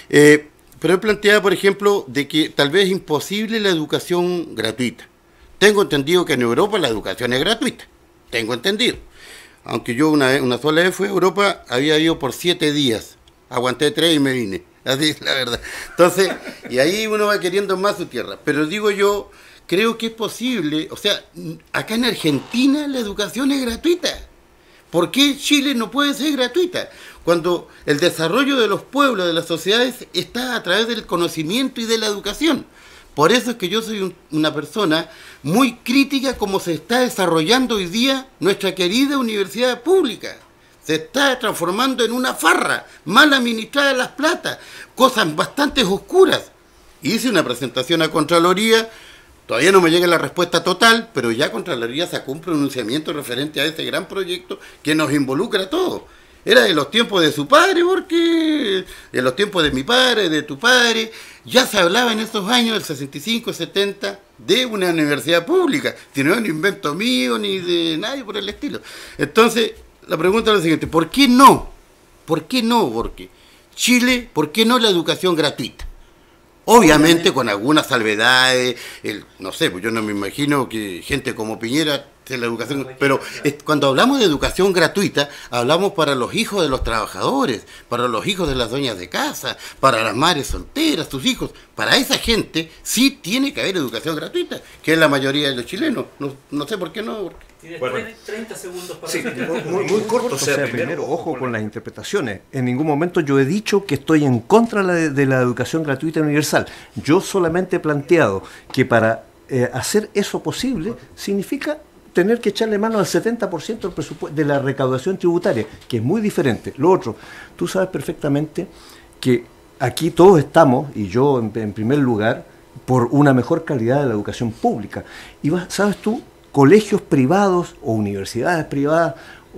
Pero él planteaba, por ejemplo, de que tal vez es imposible la educación gratuita. Tengo entendido que en Europa la educación es gratuita. Tengo entendido. Aunque yo una sola vez fui a Europa, había ido por 7 días. Aguanté 3 y me vine. Así es la verdad. Entonces, y ahí uno va queriendo más su tierra. Pero digo yo, creo que es posible. O sea, acá en Argentina la educación es gratuita. ¿Por qué Chile no puede ser gratuita? Cuando el desarrollo de los pueblos, de las sociedades, está a través del conocimiento y de la educación. Por eso es que yo soy una persona muy crítica como se está desarrollando hoy día nuestra querida universidad pública. Se está transformando en una farra, mal administrada las platas, cosas bastante oscuras. Hice una presentación a Contraloría, todavía no me llega la respuesta total, pero ya Contraloría sacó un pronunciamiento referente a este gran proyecto que nos involucra a todos. Era de los tiempos de su padre, porque de los tiempos de mi padre, de tu padre, ya se hablaba en esos años, del 65, 70, de una universidad pública. Si no es un invento mío ni de nadie por el estilo. Entonces, la pregunta es la siguiente: ¿por qué no? ¿Por qué no? Porque Chile, ¿por qué no la educación gratuita? Obviamente con algunas salvedades, no sé, pues yo no me imagino que gente como Piñera la educación, pero cuando hablamos de educación gratuita, hablamos para los hijos de los trabajadores, para los hijos de las dueñas de casa, para las madres solteras, sus hijos. Para esa gente sí tiene que haber educación gratuita, que es la mayoría de los chilenos. No sé por qué no. Bueno, 30 segundos para... Sí, muy corto. O sea, primero, ojo con las interpretaciones. En ningún momento yo he dicho que estoy en contra de la educación gratuita universal. Yo solamente he planteado que para hacer eso posible significa tener que echarle mano al 70% del presupuesto de la recaudación tributaria, que es muy diferente. Lo otro, tú sabes perfectamente que aquí todos estamos, y yo en primer lugar, por una mejor calidad de la educación pública. Y sabes tú, colegios privados o universidades privadas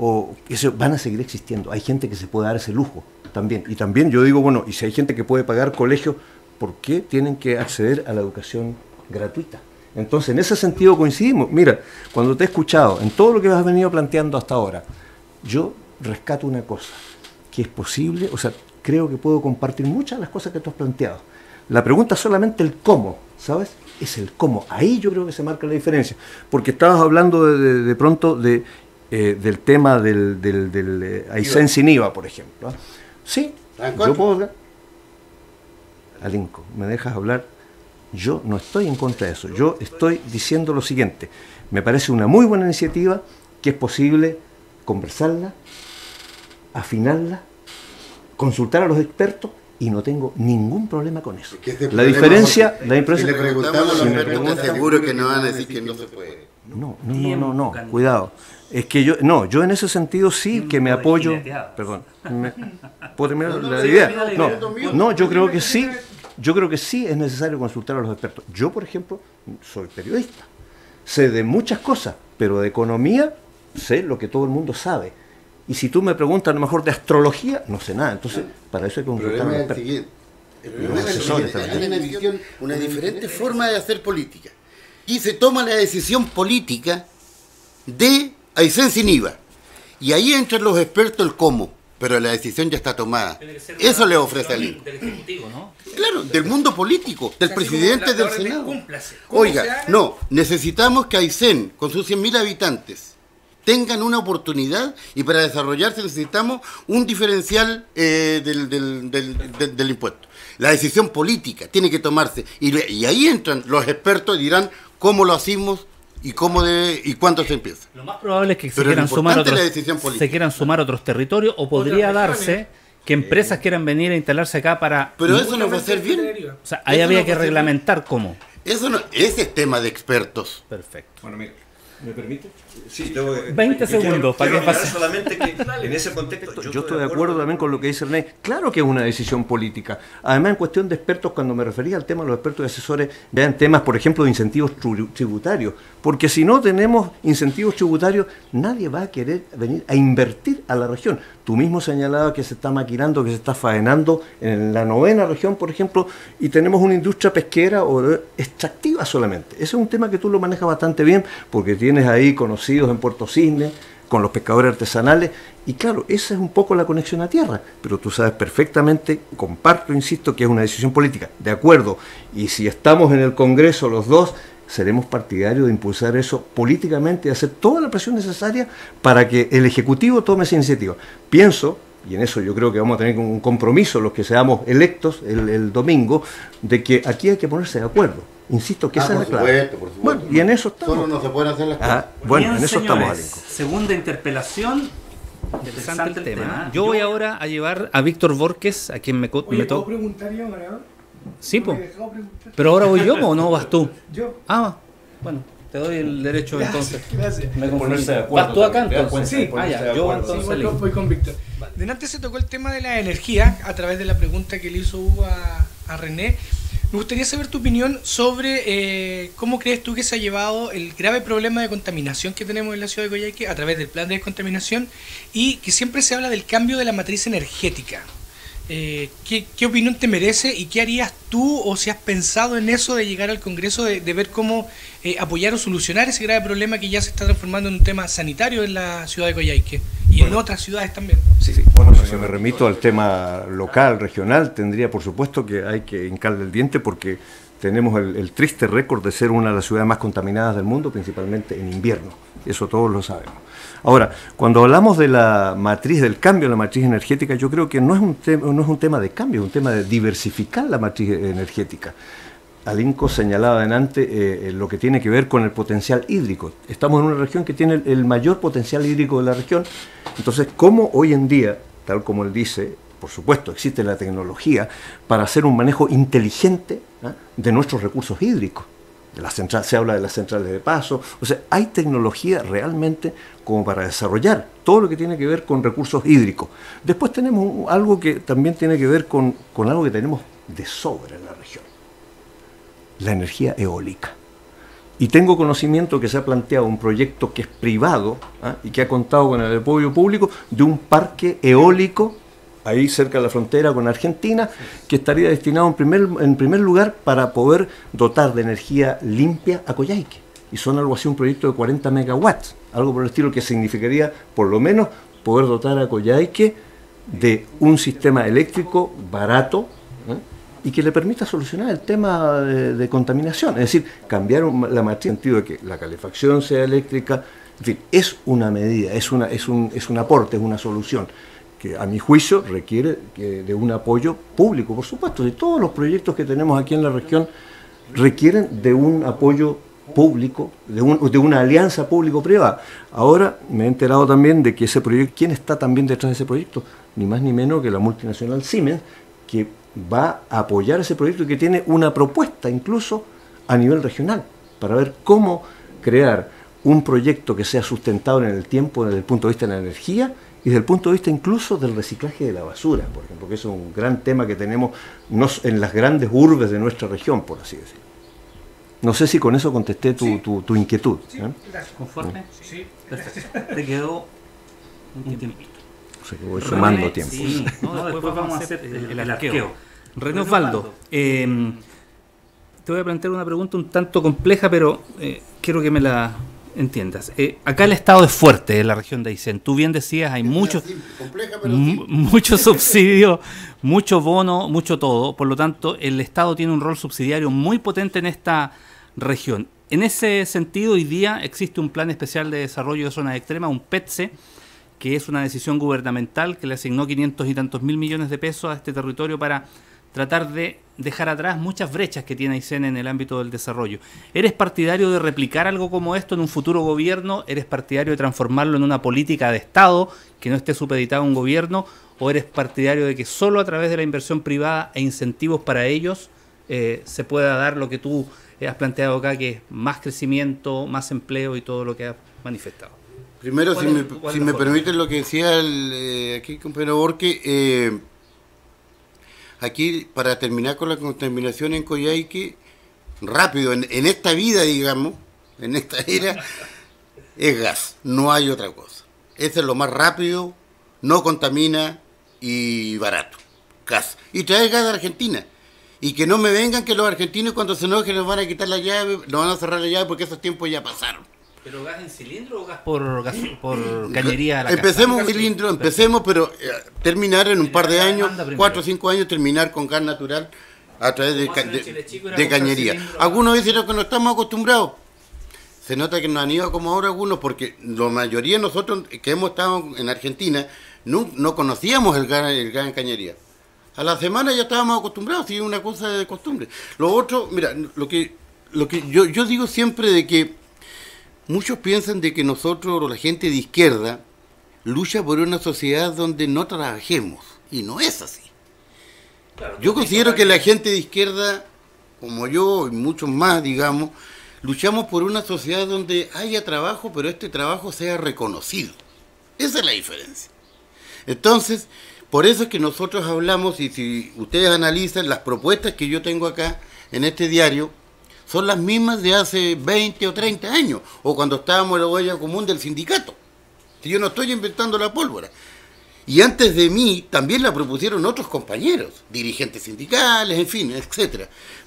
eso van a seguir existiendo. Hay gente que se puede dar ese lujo también. Y también yo digo, bueno, y si hay gente que puede pagar colegios, ¿por qué tienen que acceder a la educación gratuita? Entonces, en ese sentido coincidimos. Mira, cuando te he escuchado en todo lo que has venido planteando hasta ahora, yo rescato una cosa, que es posible, o sea, creo que puedo compartir muchas de las cosas que tú has planteado. La pregunta es solamente el cómo, ¿sabes? Es el cómo. Ahí yo creo que se marca la diferencia. Porque estabas hablando de pronto del tema del Aysén sin IVA, por ejemplo. ¿Eh? Sí, Yo puedo hablar. Alinco, ¿me dejas hablar? Yo no estoy en contra de eso. Yo estoy diciendo lo siguiente. Me parece una muy buena iniciativa que es posible conversarla, afinarla, consultar a los expertos y no tengo ningún problema con eso. La diferencia... Si le preguntamos a los expertos, seguro que no van a decir que no se puede. No, cuidado. Es que yo en ese sentido sí que me apoyo... Perdón. ¿Puedo terminar la idea? No, yo creo que sí. Yo creo que sí es necesario consultar a los expertos. Yo, por ejemplo, soy periodista. Sé de muchas cosas, pero de economía sé lo que todo el mundo sabe. Y si tú me preguntas a lo mejor de astrología, no sé nada. Entonces, para eso hay que consultar a los expertos. El problema es el siguiente. Hay una diferente forma de hacer política. Y se toma la decisión política de Aysén sin IVA. Y ahí entran los expertos el cómo. Pero la decisión ya está tomada. Eso le ofrece al INE. Del Ejecutivo, ¿no? Claro, del mundo político, del presidente del Senado. Oiga, no, necesitamos que Aysén, con sus 100.000 habitantes, tengan una oportunidad y para desarrollarse necesitamos un diferencial del impuesto. La decisión política tiene que tomarse y ahí entran los expertos y dirán cómo lo hacemos y cuánto se empieza. Lo más probable es que se quieran sumar otros territorios o podría darse que empresas quieran venir a instalarse acá para... Pero eso no va a ser bien. O sea, ahí había que reglamentar cómo. Eso no, ese es tema de expertos. Perfecto. Bueno, mira, ¿me permite? Sí, 20 segundos para que pase. Solamente que en ese contexto yo estoy de acuerdo también con lo que dice René. Claro que es una decisión política. Además, en cuestión de expertos, cuando me refería al tema de los expertos y asesores, vean temas, por ejemplo, de incentivos tributarios. Porque si no tenemos incentivos tributarios, nadie va a querer venir a invertir a la región. Tú mismo señalabas que se está maquinando, que se está faenando en la 9ª región, por ejemplo, y tenemos una industria pesquera o extractiva solamente. Ese es un tema que tú lo manejas bastante bien, porque tienes ahí conocidos en Puerto Cisne, con los pescadores artesanales, y claro, esa es un poco la conexión a tierra, pero tú sabes perfectamente, comparto, insisto, que es una decisión política, de acuerdo, y si estamos en el Congreso los dos, seremos partidarios de impulsar eso políticamente y hacer toda la presión necesaria para que el Ejecutivo tome esa iniciativa. Pienso, y en eso yo creo que vamos a tener un compromiso los que seamos electos el domingo, de que aquí hay que ponerse de acuerdo. Insisto que esa es la clave. Por supuesto. Bueno, y en eso estamos. Solo no se pueden hacer las cosas. Bueno, Bien, en eso señores, estamos, Alinco. Segunda interpelación. Interesante el tema. Yo voy ahora a llevar a Víctor Borges, a quien me ¿Puedo preguntar yo, Maradona? Sí, pues. Pero ahora voy yo o no vas tú. Yo. Ah, bueno, te doy el derecho entonces. Gracias. Me confundí. de acuerdo ¿Vas tú acá también, entonces? Sí. Yo entonces Sí, elijo. voy con Víctor. Delante se tocó el tema de la energía a través de la pregunta que le hizo Hugo a René. Me gustaría saber tu opinión sobre cómo crees tú que se ha llevado el grave problema de contaminación que tenemos en la ciudad de Coyhaique a través del plan de descontaminación y que siempre se habla del cambio de la matriz energética. ¿Qué opinión te merece y qué harías tú o si has pensado en eso de llegar al Congreso de ver cómo apoyar o solucionar ese grave problema que ya se está transformando en un tema sanitario en la ciudad de Coyhaique y en otras ciudades también? Sí. Bueno, si me remito al tema local, regional, tendría por supuesto que hay que hincarle el diente porque tenemos el triste récord de ser una de las ciudades más contaminadas del mundo, principalmente en invierno. Eso todos lo sabemos. Ahora, cuando hablamos de la matriz, del cambio en la matriz energética, yo creo que no es un tema de cambio, es un tema de diversificar la matriz energética. Alinco señalaba delante lo que tiene que ver con el potencial hídrico. Estamos en una región que tiene el mayor potencial hídrico de la región. Entonces, ¿cómo hoy en día, tal como él dice, por supuesto, existe la tecnología para hacer un manejo inteligente de nuestros recursos hídricos? Se habla de las centrales de paso, o sea, hay tecnología realmente como para desarrollar todo lo que tiene que ver con recursos hídricos. Después tenemos algo que también tiene que ver con algo que tenemos de sobra en la región, la energía eólica. Y tengo conocimiento que se ha planteado un proyecto que es privado y que ha contado con el apoyo público de un parque eólico ahí cerca de la frontera con Argentina, que estaría destinado en primer lugar para poder dotar de energía limpia a Coyhaique. Y son algo así un proyecto de 40 megawatts, algo por el estilo que significaría por lo menos poder dotar a Coyhaique de un sistema eléctrico barato y que le permita solucionar el tema de contaminación. Es decir, cambiar la matriz en el sentido de que la calefacción sea eléctrica, en fin, es una medida, es un aporte, es una solución. que a mi juicio requiere de un apoyo público, por supuesto. De todos los proyectos que tenemos aquí en la región requieren de un apoyo público, de una alianza público-privada. Ahora me he enterado también de que ese proyecto, ¿quién está también detrás de ese proyecto? Ni más ni menos que la multinacional Siemens, que va a apoyar ese proyecto y que tiene una propuesta incluso a nivel regional para ver cómo crear un proyecto que sea sustentable en el tiempo desde el punto de vista de la energía y desde el punto de vista incluso del reciclaje de la basura, por ejemplo, que es un gran tema que tenemos en las grandes urbes de nuestra región, por así decirlo. No sé si con eso contesté tu inquietud. Sí, gracias. ¿Conforme? Sí. Perfecto. Te quedó un tiempito. O sea que voy sumando tiempo. Sí, no, después vamos a hacer el arqueo. René Osvaldo, te voy a plantear una pregunta un tanto compleja, pero quiero que me la entiendas. Acá el Estado es fuerte en la región de Aysén. Tú bien decías, hay muchos subsidios, mucho bono, mucho todo. Por lo tanto, el Estado tiene un rol subsidiario muy potente en esta región. En ese sentido, hoy día existe un plan especial de desarrollo de zonas extremas, un PETSE, que es una decisión gubernamental que le asignó 500 y tantos mil millones de pesos a este territorio para tratar de dejar atrás muchas brechas que tiene Aysén en el ámbito del desarrollo. ¿Eres partidario de replicar algo como esto en un futuro gobierno? ¿Eres partidario de transformarlo en una política de Estado que no esté supeditada a un gobierno? ¿O eres partidario de que solo a través de la inversión privada e incentivos para ellos se pueda dar lo que tú has planteado acá, que es más crecimiento, más empleo y todo lo que has manifestado? Primero, si me permiten lo que decía aquí el compañero Borque, aquí para terminar con la contaminación en Coyhaique, rápido, en esta vida, digamos, en esta era, es gas, no hay otra cosa. Ese es lo más rápido, no contamina y barato, gas. Y trae gas de Argentina. Y que no me vengan que los argentinos cuando se enojen nos van a quitar la llave, nos van a cerrar la llave porque esos tiempos ya pasaron. ¿Pero gas en cilindro o gas por cañería a la Empecemos casa? un cilindro, pero terminar en un par de años, 4 o 5 años, terminar con gas natural a través de cañería. Algunos dicen que no estamos acostumbrados. Se nota que nos han ido como ahora algunos, porque la mayoría de nosotros que hemos estado en Argentina no conocíamos el gas en cañería. A la semana ya estábamos acostumbrados, y es una cosa de costumbre. Lo otro, mira, lo que yo digo siempre de que muchos piensan de que nosotros, o la gente de izquierda, lucha por una sociedad donde no trabajemos, y no es así. Claro, yo considero que la gente de izquierda, como yo y muchos más, digamos, luchamos por una sociedad donde haya trabajo, pero este trabajo sea reconocido. Esa es la diferencia. Entonces, por eso es que nosotros hablamos, y si ustedes analizan las propuestas que yo tengo acá en este diario, son las mismas de hace 20 o 30 años, o cuando estábamos en la huella común del sindicato. Si yo no estoy inventando la pólvora. Y antes de mí también la propusieron otros compañeros, dirigentes sindicales, en fin, etcétera.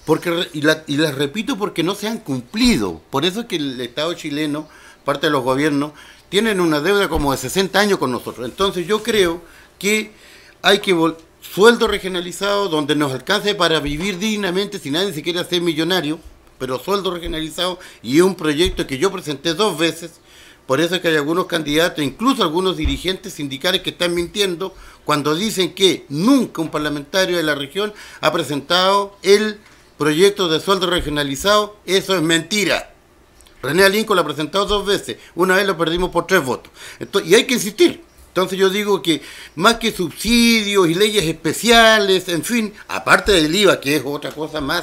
Y las repito porque no se han cumplido. Por eso es que el Estado chileno, parte de los gobiernos, tienen una deuda como de 60 años con nosotros. Entonces yo creo que hay que sueldo regionalizado donde nos alcance para vivir dignamente, si nadie se quiere hacer millonario, pero sueldo regionalizado, y es un proyecto que yo presenté 2 veces. Por eso es que hay algunos candidatos, incluso algunos dirigentes sindicales, que están mintiendo cuando dicen que nunca un parlamentario de la región ha presentado el proyecto de sueldo regionalizado. Eso es mentira. René Alinco lo ha presentado 2 veces, una vez lo perdimos por 3 votos. Y hay que insistir. Entonces yo digo que más que subsidios y leyes especiales, en fin, aparte del IVA, que es otra cosa más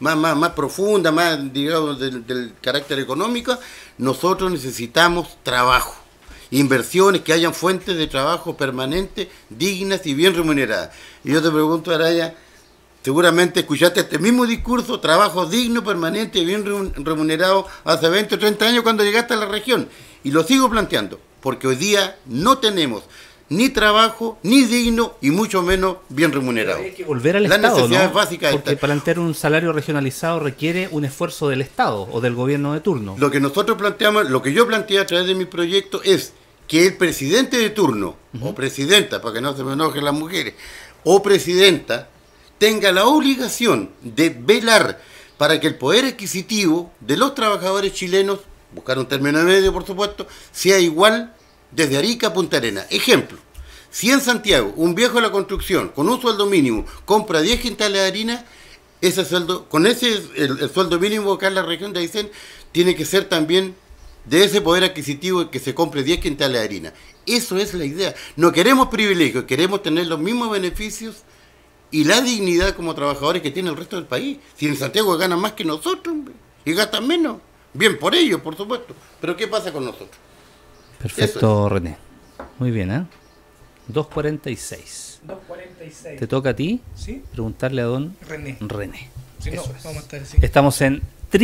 profunda, más, digamos, del carácter económico, nosotros necesitamos trabajo, inversiones, que hayan fuentes de trabajo permanentes, dignas y bien remuneradas. Y yo te pregunto, Araya, seguramente escuchaste este mismo discurso, trabajo digno, permanente y bien remunerado, hace 20 o 30 años cuando llegaste a la región. Y lo sigo planteando, porque hoy día no tenemos ni trabajo, ni digno, y mucho menos bien remunerado. Hay que volver al Las Estado, necesidades ¿no? básicas. Porque plantear un salario regionalizado requiere un esfuerzo del Estado o del gobierno de turno. Lo que nosotros planteamos, lo que yo planteé a través de mi proyecto es que el presidente de turno, o presidenta, para que no se me enojen las mujeres, o presidenta, tenga la obligación de velar para que el poder adquisitivo de los trabajadores chilenos, buscar un término medio por supuesto, sea igual desde Arica a Punta Arenas. Ejemplo, Si en Santiago un viejo de la construcción con un sueldo mínimo compra 10 quintales de harina, ese sueldo, con ese el sueldo mínimo acá en la región de Aysén tiene que ser también de ese poder adquisitivo que se compre 10 quintales de harina. Eso es la idea. No queremos privilegios, queremos tener los mismos beneficios y la dignidad como trabajadores que tiene el resto del país. Si en Santiago ganan más que nosotros, hombre, y gastan menos, bien por ellos, por supuesto. Pero ¿qué pasa con nosotros? Perfecto, René. Muy bien, ¿eh? 2:46. 2:46. Te toca a ti ¿Sí? preguntarle a don René. Si no, Eso es. vamos a estar así. Estamos en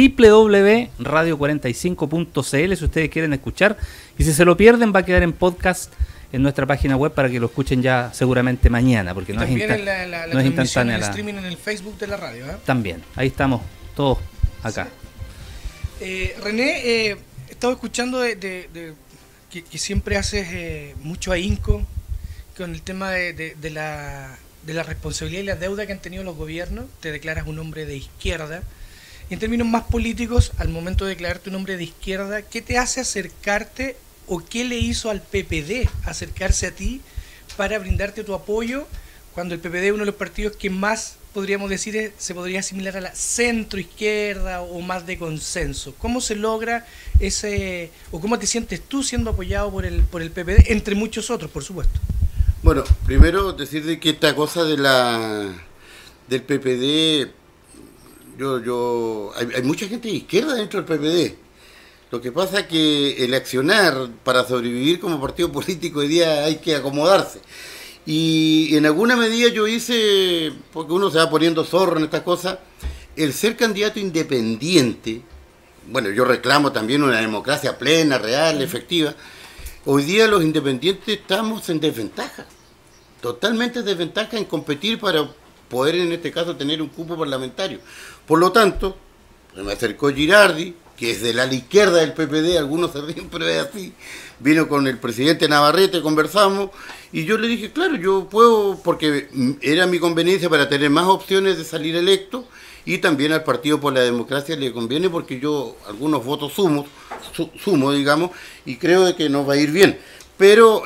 www.radio45.cl si ustedes quieren escuchar. Y si se lo pierden, va a quedar en podcast en nuestra página web para que lo escuchen ya seguramente mañana, porque no es, También en la no es transmisión, instantánea. el streaming en el Facebook de la radio. También, ahí estamos todos acá. René, he estado escuchando que siempre haces mucho ahínco con el tema de la responsabilidad y la deuda que han tenido los gobiernos. Te declaras un hombre de izquierda. Y en términos más políticos, al momento de declararte un hombre de izquierda, ¿qué te hace acercarte o qué le hizo al PPD acercarse a ti para brindarte tu apoyo cuando el PPD es uno de los partidos que más, podríamos decir, se podría asimilar a la centro-izquierda o más de consenso? ¿Cómo se logra ese, o cómo te sientes tú siendo apoyado por el PPD, entre muchos otros, por supuesto? Bueno, primero decir de que esta cosa del PPD, hay mucha gente de izquierda dentro del PPD. Lo que pasa es que el accionar para sobrevivir como partido político hoy día hay que acomodarse. Y en alguna medida yo hice, porque uno se va poniendo zorro en estas cosas, el ser candidato independiente. Bueno, yo reclamo también una democracia plena, real, efectiva. Hoy día los independientes estamos en desventaja, totalmente en desventaja en competir para poder en este caso tener un cupo parlamentario. Por lo tanto, me acercó Girardi, que es del ala izquierda del PPD, algunos se ríen, pero es así. Vino con el presidente Navarrete, conversamos, y yo le dije, claro, yo puedo, porque era mi conveniencia para tener más opciones de salir electo, y también al Partido por la Democracia le conviene porque yo algunos votos sumo, digamos, y creo de que nos va a ir bien. Pero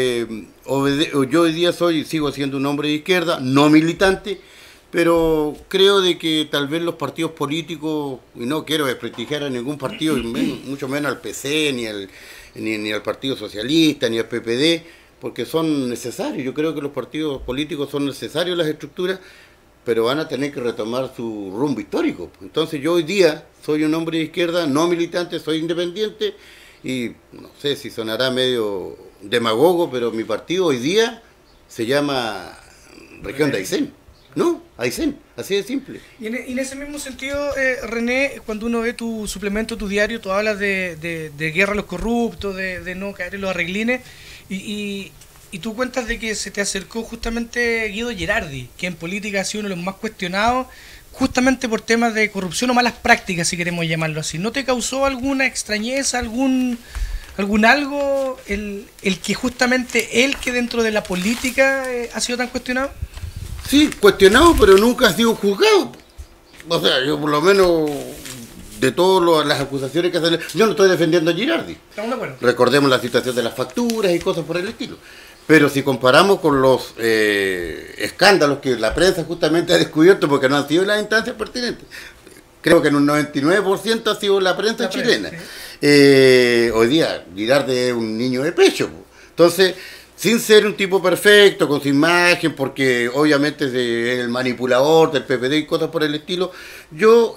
yo hoy día sigo siendo un hombre de izquierda, no militante, pero creo de que tal vez los partidos políticos, y no quiero desprestigiar a ningún partido, mucho menos al PC, ni al Partido Socialista, ni al PPD, porque son necesarios. Yo creo que los partidos políticos son necesarios, las estructuras, pero van a tener que retomar su rumbo histórico. Entonces yo hoy día soy un hombre de izquierda, no militante, soy independiente, y no sé si sonará medio demagogo, pero mi partido hoy día se llama Región de Aysén. No, Aysén, así de simple. Y en ese mismo sentido, René, cuando uno ve tu suplemento, tu diario, tú hablas de guerra a los corruptos, de no caer en los arreglines, y tú cuentas de que se te acercó justamente Guido Girardi, que en política ha sido uno de los más cuestionados, justamente por temas de corrupción o malas prácticas, si queremos llamarlo así. ¿No te causó alguna extrañeza, algún algo, el que justamente él, que dentro de la política ha sido tan cuestionado? Sí, cuestionado, pero nunca ha sido juzgado. O sea, yo por lo menos, de todas las acusaciones que hacen, yo no estoy defendiendo a Girardi. Estamos de acuerdo. Recordemos la situación de las facturas y cosas por el estilo. Pero si comparamos con los escándalos que la prensa justamente ha descubierto, porque no han sido las instancias pertinentes, creo que en un 99% ha sido la prensa chilena. Sí. Hoy día Girardi es un niño de pecho. Entonces, sin ser un tipo perfecto, con su imagen, porque obviamente es el manipulador del PPD y cosas por el estilo, yo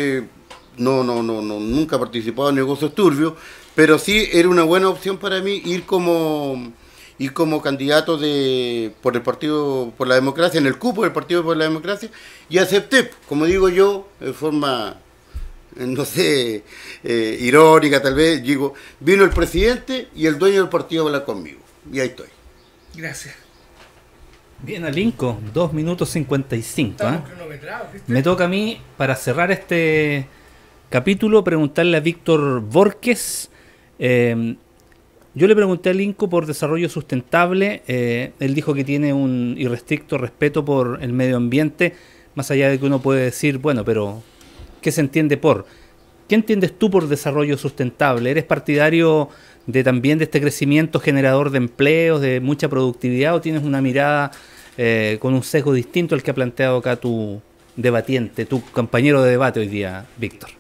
nunca he participado en negocios turbios, pero sí era una buena opción para mí ir como candidato por el Partido por la Democracia, en el cupo del Partido por la Democracia, y acepté, como digo yo, de forma, no sé, irónica tal vez, digo, vino el presidente y el dueño del partido a hablar conmigo. Y ahí estoy. Gracias. Bien, Alinco, 2 minutos 55. Estamos cronometrados, ¿viste? Me toca a mí, para cerrar este capítulo, preguntarle a Víctor Borges. Yo le pregunté a Alinco por desarrollo sustentable. Él dijo que tiene un irrestricto respeto por el medio ambiente, más allá de que uno puede decir, bueno, pero ¿qué se entiende por? ¿qué entiendes tú por desarrollo sustentable? ¿Eres partidario también de este crecimiento generador de empleos, de mucha productividad, o tienes una mirada con un sesgo distinto al que ha planteado acá tu debatiente, tu compañero de debate hoy día, Víctor?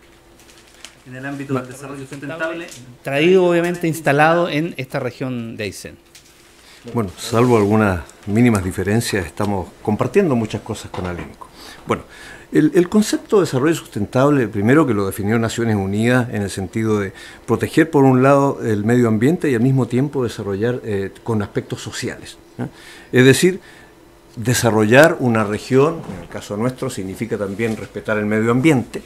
En el ámbito del desarrollo sustentable, traído obviamente, instalado en esta región de Aysén. Bueno, salvo algunas mínimas diferencias, estamos compartiendo muchas cosas con Alenco. Bueno, el concepto de desarrollo sustentable, primero que lo definió Naciones Unidas en el sentido de proteger por un lado el medio ambiente y al mismo tiempo desarrollar con aspectos sociales, ¿eh? Es decir, desarrollar una región, en el caso nuestro, significa también respetar el medio ambiente,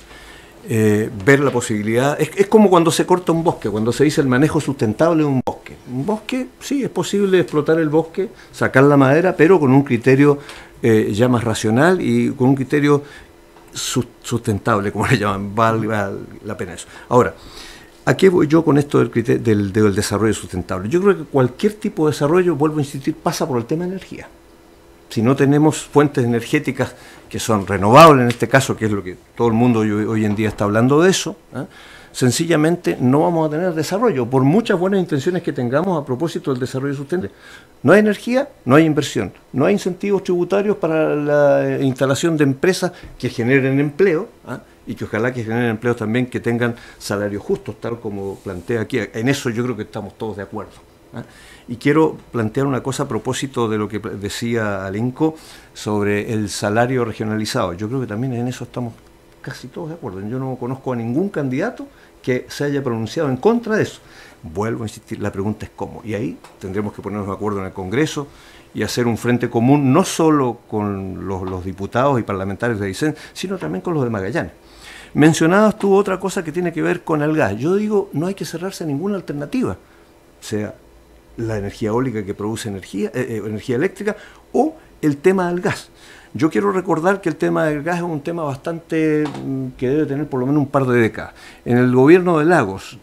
¿eh? Ver la posibilidad, es como cuando se corta un bosque, cuando se dice el manejo sustentable de un bosque. Un bosque, sí, es posible explotar el bosque, sacar la madera, pero con un criterio ya más racional y con un criterio sustentable, como le llaman, vale la pena eso. Ahora, ¿a qué voy yo con esto del desarrollo sustentable? Yo creo que cualquier tipo de desarrollo, vuelvo a insistir, pasa por el tema de energía. Si no tenemos fuentes energéticas que son renovables, en este caso, que es lo que todo el mundo hoy en día está hablando de eso, ¿eh? Sencillamente no vamos a tener desarrollo, por muchas buenas intenciones que tengamos a propósito del desarrollo sustentable. No hay energía, no hay inversión, no hay incentivos tributarios para la instalación de empresas que generen empleo, ¿eh? Y que ojalá que generen empleos también que tengan salarios justos, tal como plantea aquí. En eso yo creo que estamos todos de acuerdo, ¿eh? Y quiero plantear una cosa a propósito de lo que decía Alenco sobre el salario regionalizado. Yo creo que también en eso estamos casi todos de acuerdo. Yo no conozco a ningún candidato que se haya pronunciado en contra de eso. Vuelvo a insistir, la pregunta es cómo. Y ahí tendremos que ponernos de acuerdo en el Congreso y hacer un frente común, no solo con los diputados y parlamentarios de Aysén, sino también con los de Magallanes. Mencionabas tú otra cosa que tiene que ver con el gas. Yo digo, no hay que cerrarse a ninguna alternativa, sea la energía eólica que produce energía eléctrica o el tema del gas. Yo quiero recordar que el tema del gas es un tema bastante que debe tener por lo menos un par de décadas. En el gobierno de Lagos,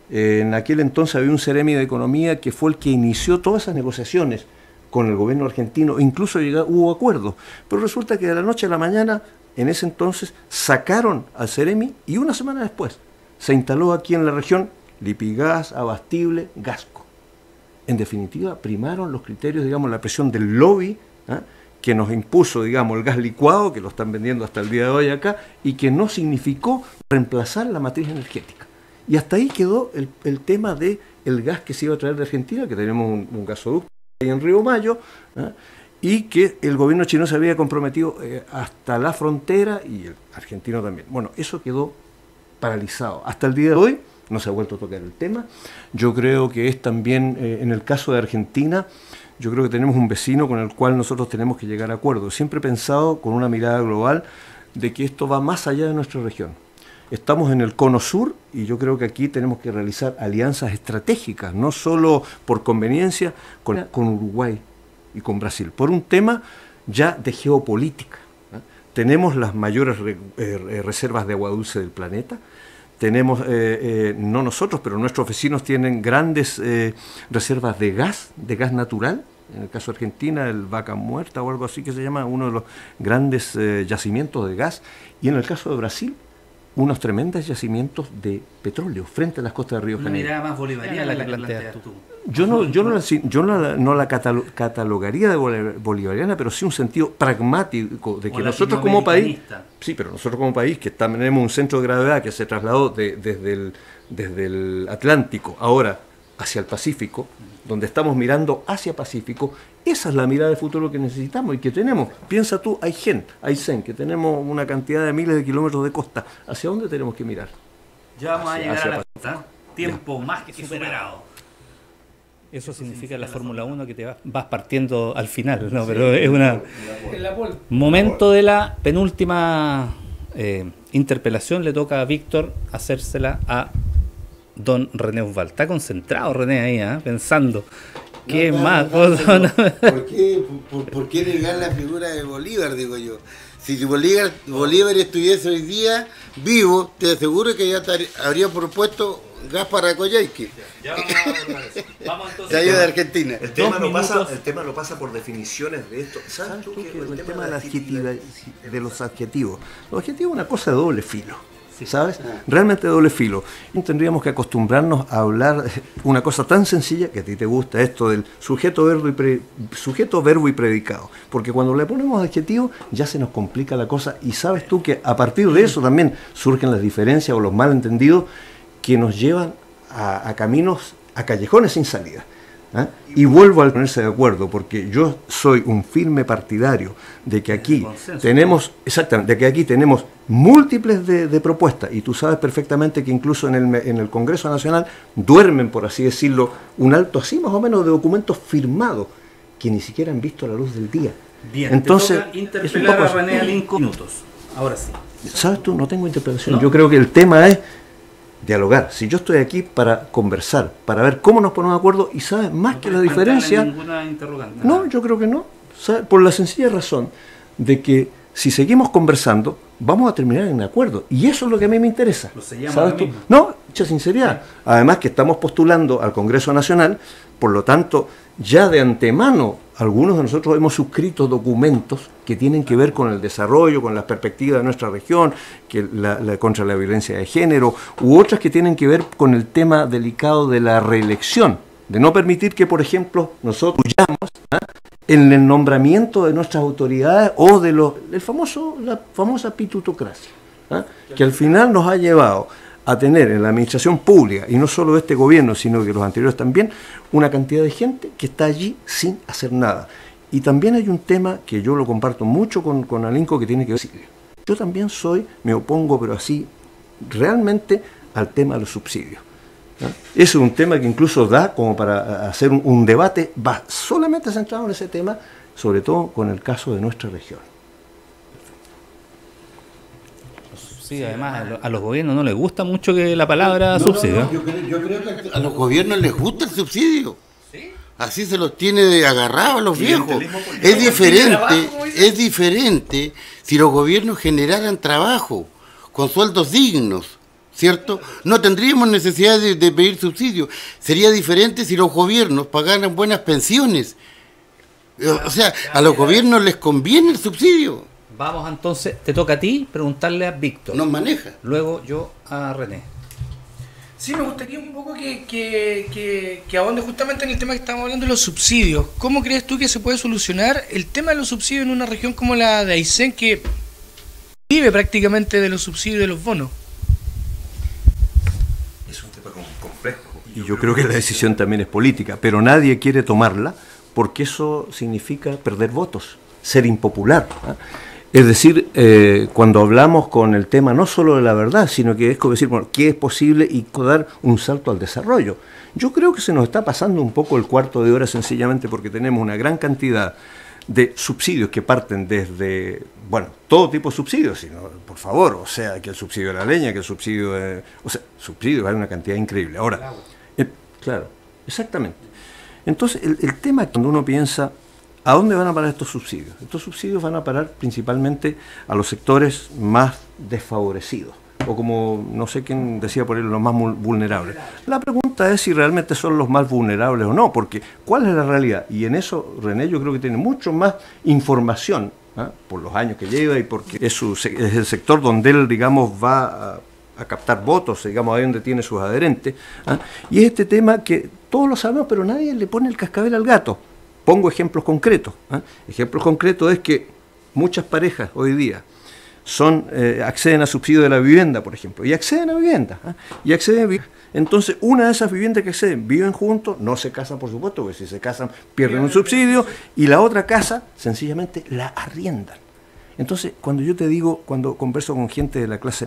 en aquel entonces había un Ceremi de Economía que fue el que inició todas esas negociaciones con el gobierno argentino, incluso hubo acuerdos, pero resulta que de la noche a la mañana, en ese entonces, sacaron al Ceremi y una semana después se instaló aquí en la región Lipigas, Abastible, Gasco. En definitiva, primaron los criterios, digamos, la presión del lobby, ¿eh? Que nos impuso, digamos, el gas licuado, que lo están vendiendo hasta el día de hoy acá, y que no significó reemplazar la matriz energética. Y hasta ahí quedó el tema del gas que se iba a traer de Argentina, que tenemos un gasoducto ahí en Río Mayo, ¿eh? Y que el gobierno chino se había comprometido hasta la frontera, y el argentino también. Bueno, eso quedó paralizado. Hasta el día de hoy no se ha vuelto a tocar el tema. Yo creo que es también, en el caso de Argentina, yo creo que tenemos un vecino con el cual nosotros tenemos que llegar a acuerdos. Siempre he pensado, con una mirada global, de que esto va más allá de nuestra región. Estamos en el cono sur y yo creo que aquí tenemos que realizar alianzas estratégicas, no solo por conveniencia, con Uruguay y con Brasil, por un tema ya de geopolítica, ¿eh? Tenemos las mayores reservas de agua dulce del planeta. Tenemos, no nosotros, pero nuestros vecinos tienen grandes reservas de gas natural. En el caso de Argentina, el Vaca Muerta o algo así que se llama, uno de los grandes yacimientos de gas. Y en el caso de Brasil, unos tremendos yacimientos de petróleo frente a las costas de Río Janeiro. Una mirada más bolivariana la que planteas tú. Yo no la catalogaría de bolivariana, pero sí un sentido pragmático de que nosotros como país, sí, pero nosotros como país que tenemos un centro de gravedad que se trasladó desde el Atlántico ahora hacia el Pacífico, donde estamos mirando hacia Pacífico, esa es la mirada de futuro que necesitamos y que tenemos. Piensa tú, Aysén, que tenemos una cantidad de miles de kilómetros de costa. ¿Hacia dónde tenemos que mirar? Ya vamos a llegar a la costa. Tiempo más que superado. Eso significa la Fórmula 1 que te vas partiendo al final, ¿no? Pero es un momento de la penúltima interpelación. Le toca a Víctor hacérsela a don René Osvaldo. Está concentrado René ahí, ¿eh? Pensando. ¿Qué más? ¿Por qué negar la figura de Bolívar, digo yo? Si Bolívar estuviese hoy día vivo, te aseguro que ya habría propuesto gas para Coyhaique. Ya vamos entonces. De ahí de Argentina. El tema no pasa por definiciones de esto. ¿Sabes tú que el tema de los adjetivos? Los adjetivos es una cosa de doble filo. ¿sabes? Realmente doble filo. Tendríamos que acostumbrarnos a hablar una cosa tan sencilla que a ti te gusta, esto del sujeto, verbo y predicado. Porque cuando le ponemos adjetivo ya se nos complica la cosa y sabes tú que a partir de eso también surgen las diferencias o los malentendidos que nos llevan a caminos, a callejones sin salida. ¿Ah? Y vuelvo a ponerse de acuerdo, porque yo soy un firme partidario de que aquí tenemos, exactamente, de que aquí tenemos múltiples de propuestas, y tú sabes perfectamente que incluso en el Congreso Nacional duermen, por así decirlo, un alto así más o menos de documentos firmados que ni siquiera han visto la luz del día. Bien, entonces, te toca interpelar a René Alinco minutos. Ahora sí. ¿Sabes tú? No tengo interpelación. ¿No? Yo creo que el tema es dialogar. Si yo estoy aquí para conversar, para ver cómo nos ponemos de acuerdo, y sabes, más que la diferencia... Ninguna interrogante. No, yo creo que no. ¿Sabes? Por la sencilla razón de que si seguimos conversando, vamos a terminar en acuerdo. Y eso es lo que a mí me interesa. ¿Sabes tú? No, mucha sinceridad. Sí. Además que estamos postulando al Congreso Nacional, por lo tanto, ya de antemano, algunos de nosotros hemos suscrito documentos que tienen que ver con el desarrollo, con las perspectivas de nuestra región, que contra la violencia de género, u otras que tienen que ver con el tema delicado de la reelección, de no permitir que, por ejemplo, nosotros huyamos en el nombramiento de nuestras autoridades o de la famosa pitutocracia, que al final nos ha llevado a tener en la administración pública, y no solo de este gobierno, sino que los anteriores también, una cantidad de gente que está allí sin hacer nada. Y también hay un tema que yo lo comparto mucho con Alinco, que tiene que ver con subsidios. Yo también me opongo, pero así, realmente al tema de los subsidios. Ese es un tema que incluso da como para hacer un debate solamente centrado en ese tema, sobre todo con el caso de nuestra región. Sí, además a los gobiernos no les gusta mucho que la palabra subsidio. Yo creo que a los gobiernos les gusta el subsidio. ¿Sí? Así se los tiene agarrados a los viejos. Es diferente si los gobiernos generaran trabajo con sueldos dignos, ¿cierto? No tendríamos necesidad de pedir subsidio. Sería diferente si los gobiernos pagaran buenas pensiones. O sea, a los gobiernos les conviene el subsidio. Vamos entonces, te toca a ti preguntarle a Víctor. Nos maneja. Luego yo a René. Sí, me gustaría un poco que ahonde justamente en el tema que estamos hablando de los subsidios. ¿Cómo crees tú que se puede solucionar el tema de los subsidios en una región como la de Aysén, que vive prácticamente de los subsidios y de los bonos? Es un tema complejo. Y yo creo que la decisión también es política, pero nadie quiere tomarla porque eso significa perder votos, ser impopular, ¿eh? Es decir, cuando hablamos con el tema no solo de la verdad, sino que es como decir, bueno, ¿qué es posible? Y dar un salto al desarrollo. Yo creo que se nos está pasando un poco el cuarto de hora sencillamente porque tenemos una gran cantidad de subsidios que parten desde, bueno, todo tipo de subsidios, sino, por favor, o sea, que el subsidio de la leña, que el subsidio de... O sea, subsidios hay una cantidad increíble. Ahora, claro, exactamente. Entonces, el tema es cuando uno piensa... ¿A dónde van a parar estos subsidios? Estos subsidios van a parar principalmente a los sectores más desfavorecidos, o como no sé quién decía por ahí, los más vulnerables. La pregunta es si realmente son los más vulnerables o no, porque ¿cuál es la realidad? Y en eso René yo creo que tiene mucho más información, por los años que lleva y porque es el sector donde él, digamos, va a captar votos, digamos, ahí donde tiene sus adherentes, y es este tema que todos lo sabemos, pero nadie le pone el cascabel al gato. Pongo ejemplos concretos. Ejemplos concretos es que muchas parejas hoy día acceden a subsidio de la vivienda, por ejemplo, y acceden a vivienda. Entonces, una de esas viviendas que acceden, viven juntos, no se casan, por supuesto, porque si se casan pierden un subsidio, y la otra casa sencillamente la arriendan. Entonces, cuando yo te digo, cuando converso con gente de la clase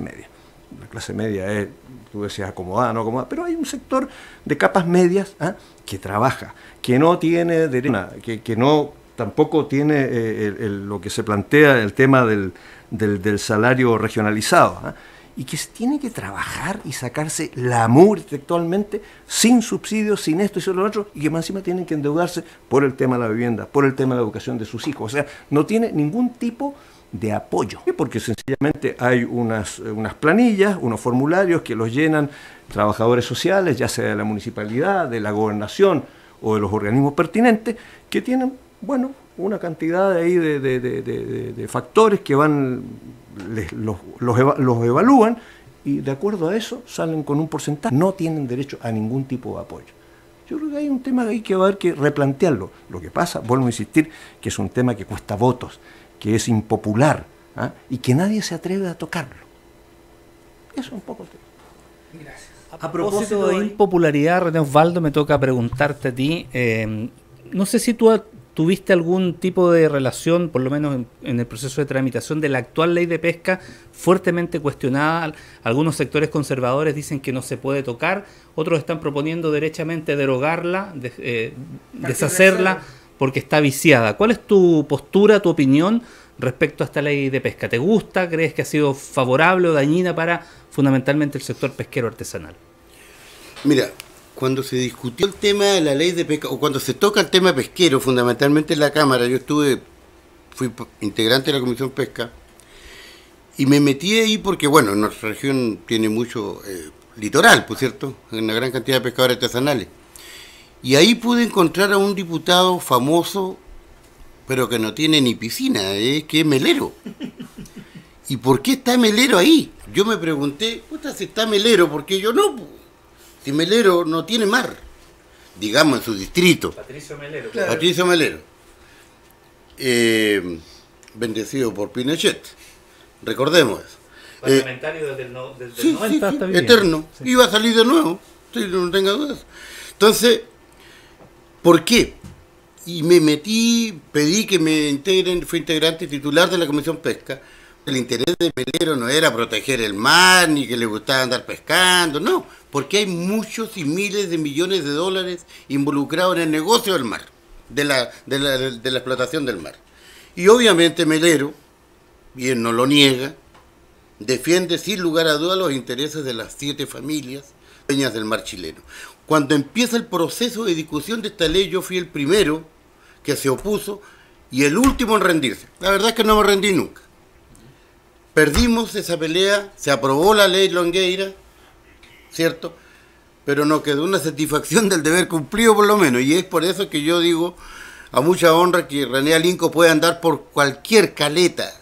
media es, tú decías acomodada, no acomodada, pero hay un sector de capas medias que trabaja, que no tiene derecho, que no tampoco tiene lo que se plantea, el tema del salario regionalizado, y que tiene que trabajar y sacarse la mugre intelectualmente sin subsidios, sin esto y sin lo otro, y que más encima tienen que endeudarse por el tema de la vivienda, por el tema de la educación de sus hijos. O sea, no tiene ningún tipo de apoyo, porque sencillamente hay unas planillas, unos formularios que los llenan trabajadores sociales, ya sea de la municipalidad, de la gobernación o de los organismos pertinentes, que tienen, bueno, una cantidad de factores que van, los evalúan y de acuerdo a eso salen con un porcentaje. No tienen derecho a ningún tipo de apoyo. Yo creo que hay un tema ahí que va a haber que replantearlo. Lo que pasa, vuelvo a insistir, que es un tema que cuesta votos, que es impopular, y que nadie se atreve a tocarlo. Eso es un poco el tema. Gracias. A propósito de impopularidad, René Osvaldo, me toca preguntarte a ti, no sé si tú tuviste algún tipo de relación, por lo menos en el proceso de tramitación de la actual ley de pesca, fuertemente cuestionada. Algunos sectores conservadores dicen que no se puede tocar, otros están proponiendo derechamente derogarla, deshacerla, porque está viciada. ¿Cuál es tu postura, tu opinión respecto a esta ley de pesca? ¿Te gusta? ¿Crees que ha sido favorable o dañina para fundamentalmente el sector pesquero artesanal? Mira, cuando se discutió el tema de la ley de pesca, o cuando se toca el tema pesquero, fundamentalmente en la Cámara, fui integrante de la Comisión Pesca, y me metí ahí porque, bueno, nuestra región tiene mucho litoral, por cierto, una gran cantidad de pescadores artesanales. Y ahí pude encontrar a un diputado famoso, pero que no tiene ni piscina, que es Melero. ¿Y por qué está Melero ahí? Yo me pregunté, puta, si está Melero, ¿por qué yo no? Si Melero no tiene mar, digamos en su distrito. Patricio Melero. Claro. Patricio Melero. Bendecido por Pinochet. Recordemos eso. Parlamentario desde el 90 hasta bien. Eterno. Sí. Iba a salir de nuevo, no tenga dudas. Entonces, ¿por qué? Y me metí, pedí que me integren, fui integrante titular de la Comisión Pesca. El interés de Melero no era proteger el mar, ni que le gustaba andar pescando, no, porque hay muchos y miles de millones de dólares involucrados en el negocio del mar, de la explotación del mar. Y obviamente Melero, y él no lo niega, defiende sin lugar a dudas los intereses de las 7 familias dueñas del mar chileno. Cuando empieza el proceso de discusión de esta ley, yo fui el primero que se opuso y el último en rendirse. La verdad es que no me rendí nunca. Perdimos esa pelea, se aprobó la ley Longueira, ¿cierto? Pero no quedó una satisfacción del deber cumplido por lo menos. Y es por eso que yo digo, a mucha honra, que René Alinco puede andar por cualquier caleta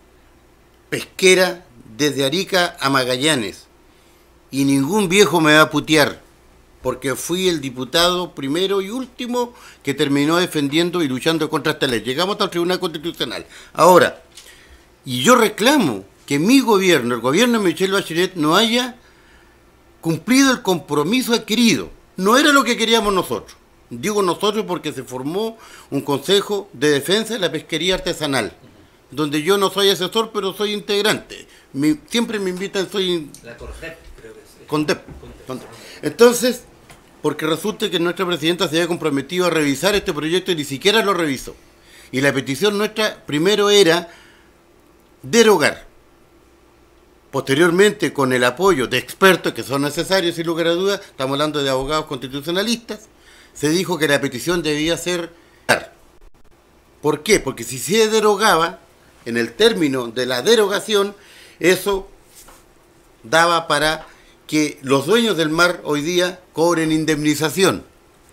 pesquera desde Arica a Magallanes. Y ningún viejo me va a putear, porque fui el diputado primero y último que terminó defendiendo y luchando contra esta ley. Llegamos hasta el Tribunal Constitucional. Ahora, y yo reclamo que mi gobierno, el gobierno de Michelle Bachelet, no haya cumplido el compromiso adquirido. No era lo que queríamos nosotros. Digo nosotros porque se formó un Consejo de Defensa de la Pesquería Artesanal, donde yo no soy asesor, pero soy integrante. Siempre me invitan, soy... La CONDEP, creo que sí. CONDEP. Entonces, porque resulta que nuestra presidenta se había comprometido a revisar este proyecto y ni siquiera lo revisó. Y la petición nuestra primero era derogar. Posteriormente, con el apoyo de expertos que son necesarios, sin lugar a dudas, estamos hablando de abogados constitucionalistas, se dijo que la petición debía ser... ¿Por qué? Porque si se derogaba, en el término de la derogación, eso daba para que los dueños del mar hoy día cobren indemnización.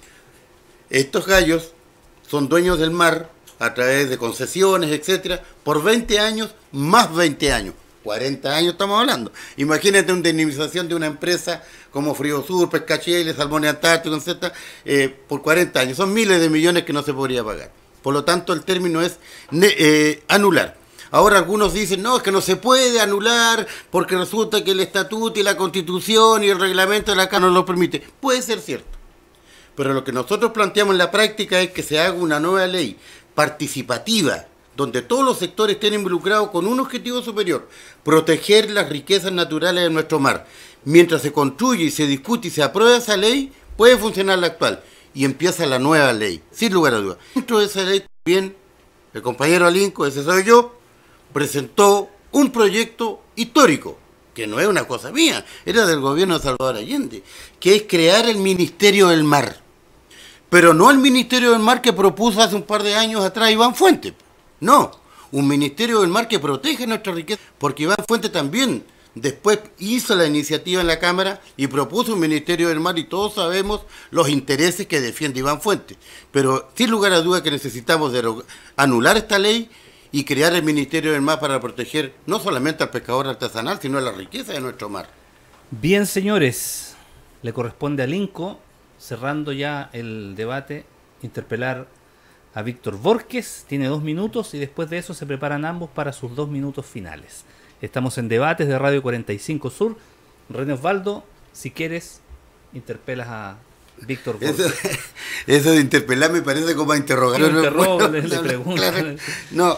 Estos gallos son dueños del mar a través de concesiones, etcétera, por 20 años, más 20 años. 40 años estamos hablando. Imagínate una indemnización de una empresa como Friosur, Pescachele, Salmones Antárticos, etcétera, por 40 años. Son miles de millones que no se podría pagar. Por lo tanto, el término es anular. Ahora algunos dicen, no, es que no se puede anular porque resulta que el estatuto y la constitución y el reglamento de la Cámara no lo permite. Puede ser cierto. Pero lo que nosotros planteamos en la práctica es que se haga una nueva ley participativa, donde todos los sectores estén involucrados con un objetivo superior: proteger las riquezas naturales de nuestro mar. Mientras se construye y se discute y se aprueba esa ley, puede funcionar la actual. Y empieza la nueva ley, sin lugar a dudas. Dentro de esa ley también el compañero Alinco, ese soy yo, presentó un proyecto histórico, que no es una cosa mía, era del gobierno de Salvador Allende, que es crear el Ministerio del Mar. Pero no el Ministerio del Mar que propuso hace un par de años atrás Iván Fuentes. No, un Ministerio del Mar que protege nuestra riqueza, porque Iván Fuentes también después hizo la iniciativa en la Cámara y propuso un Ministerio del Mar, y todos sabemos los intereses que defiende Iván Fuentes. Pero sin lugar a dudas que necesitamos anular esta ley y crear el Ministerio del Mar para proteger no solamente al pescador artesanal, sino a la riqueza de nuestro mar. Bien, señores, le corresponde a Linco, cerrando ya el debate, interpelar a Víctor Borges. Tiene 2 minutos y después de eso se preparan ambos para sus 2 minutos finales. Estamos en debates de Radio 45 Sur. René Osvaldo, si quieres, interpelas a Víctor Borges. Eso de interpelar me parece como a interrogar. Le pregunto. Claro, no,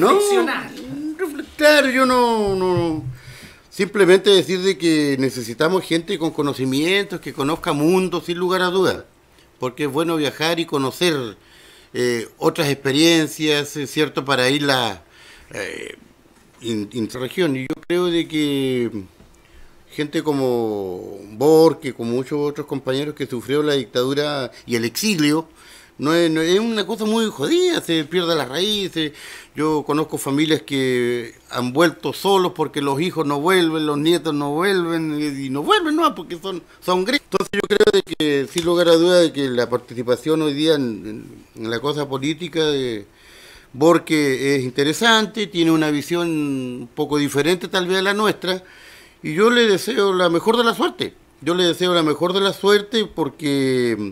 claro, yo no. Simplemente decir de que necesitamos gente con conocimientos, que conozca mundos, sin lugar a dudas. Porque es bueno viajar y conocer otras experiencias, es cierto, para ir la intrarregión. Y yo creo de que gente como Borges, como muchos otros compañeros que sufrieron la dictadura y el exilio, no es una cosa muy jodida, se pierde las raíces. Yo conozco familias que han vuelto solos porque los hijos no vuelven, los nietos no vuelven, y no vuelven, no, porque son gringos. Entonces yo creo de que, sin lugar a dudas, de que la participación hoy día en la cosa política de Borges es interesante, tiene una visión un poco diferente tal vez a la nuestra, y yo le deseo la mejor de la suerte. Yo le deseo la mejor de la suerte porque,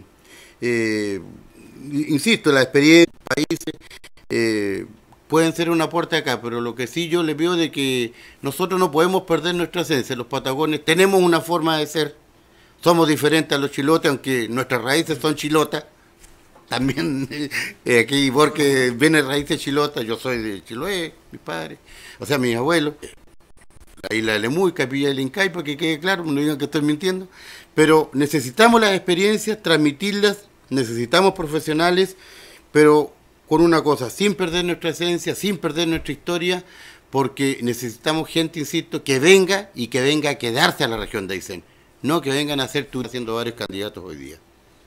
insisto, la experiencia, países, pueden ser una puerta acá, pero lo que sí yo le veo de que nosotros no podemos perder nuestra esencia. Los patagones tenemos una forma de ser, somos diferentes a los chilotes, aunque nuestras raíces son chilotas. También aquí Borges viene de raíces chilotas, yo soy de Chiloé, mi padre, o sea, mis abuelos. La isla de Lemuy, Capilla del Incay, para que quede claro, no digan que estoy mintiendo, pero necesitamos las experiencias, transmitirlas, necesitamos profesionales, pero con una cosa, sin perder nuestra esencia, sin perder nuestra historia, porque necesitamos gente, insisto, que venga y que venga a quedarse a la región de Aysén, no que vengan a hacer tour haciendo varios candidatos hoy día.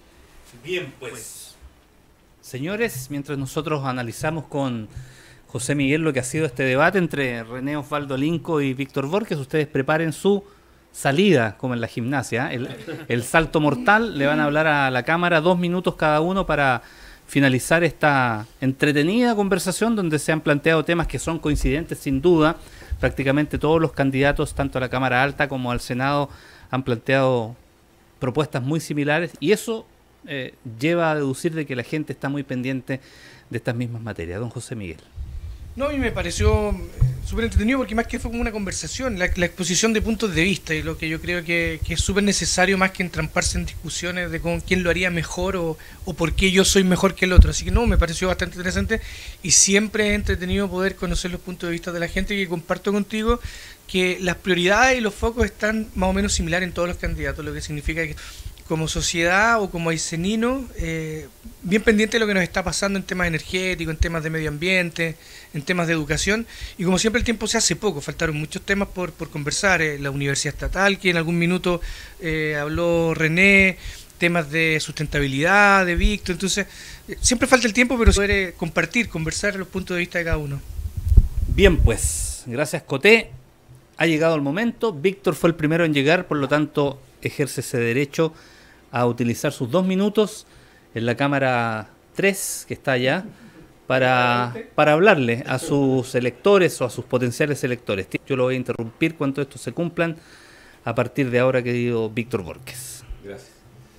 Bien, pues. Señores, mientras nosotros analizamos con José Miguel lo que ha sido este debate entre René Osvaldo Linco y Víctor Borges, ustedes preparen su salida, como en la gimnasia, el salto mortal. Le van a hablar a la cámara 2 minutos cada uno para finalizar esta entretenida conversación donde se han planteado temas que son coincidentes sin duda. Prácticamente todos los candidatos, tanto a la Cámara Alta como al Senado, han planteado propuestas muy similares y eso lleva a deducir de que la gente está muy pendiente de estas mismas materias. Don José Miguel. No, a mí me pareció súper entretenido porque más que fue como una conversación, la exposición de puntos de vista, y lo que yo creo que es súper necesario más que entramparse en discusiones de con quién lo haría mejor o por qué yo soy mejor que el otro. Así que no, me pareció bastante interesante y siempre es entretenido poder conocer los puntos de vista de la gente, que comparto contigo que las prioridades y los focos están más o menos similares en todos los candidatos, lo que significa que como sociedad o como ayseninos, bien pendiente de lo que nos está pasando en temas energéticos, en temas de medio ambiente, en temas de educación, y como siempre el tiempo se hace poco, faltaron muchos temas por conversar, la Universidad Estatal, que en algún minuto habló René, temas de sustentabilidad, de Víctor, entonces siempre falta el tiempo, pero poder compartir, conversar los puntos de vista de cada uno. Bien, pues, gracias Coté, ha llegado el momento, Víctor fue el primero en llegar, por lo tanto ejerce ese derecho a utilizar sus 2 minutos en la cámara 3, que está allá, para hablarle a sus electores o a sus potenciales electores. Yo lo voy a interrumpir cuando estos se cumplan a partir de ahora, querido Víctor Borges. Gracias.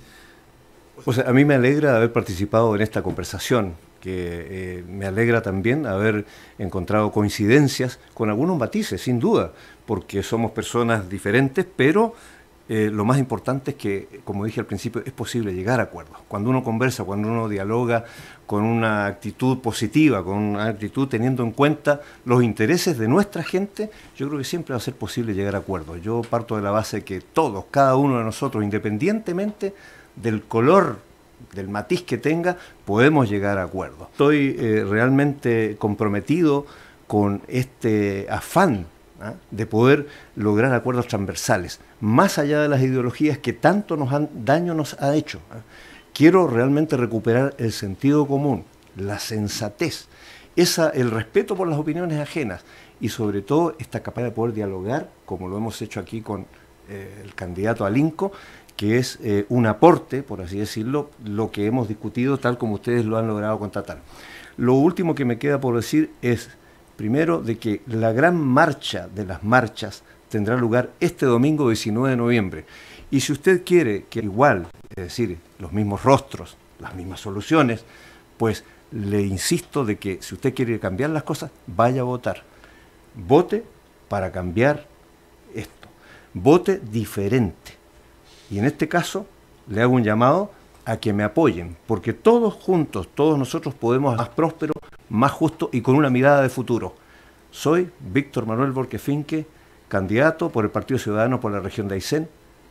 O sea, a mí me alegra haber participado en esta conversación, que me alegra también haber encontrado coincidencias con algunos matices, sin duda, porque somos personas diferentes, pero lo más importante es que, como dije al principio, es posible llegar a acuerdos. Cuando uno conversa, cuando uno dialoga con una actitud positiva, con una actitud teniendo en cuenta los intereses de nuestra gente, yo creo que siempre va a ser posible llegar a acuerdos. Yo parto de la base que todos, cada uno de nosotros, independientemente del color, del matiz que tenga, podemos llegar a acuerdos. Estoy realmente comprometido con este afán de poder lograr acuerdos transversales, más allá de las ideologías que tanto daño nos ha hecho. Quiero realmente recuperar el sentido común, la sensatez, el respeto por las opiniones ajenas y sobre todo esta capacidad de poder dialogar, como lo hemos hecho aquí con el candidato a Linco, que es un aporte, por así decirlo, lo que hemos discutido tal como ustedes lo han logrado contratar. Lo último que me queda por decir es, primero, de que la gran marcha de las marchas tendrá lugar este domingo 19 de noviembre. Y si usted quiere que igual, es decir, los mismos rostros, las mismas soluciones, pues le insisto de que si usted quiere cambiar las cosas, vaya a votar. Vote para cambiar esto. Vote diferente. Y en este caso le hago un llamado a que me apoyen, porque todos juntos, todos nosotros podemos ser más prósperos, más justos y con una mirada de futuro. Soy Víctor Manuel Borges-Finke, candidato por el Partido Ciudadano por la región de Aysén,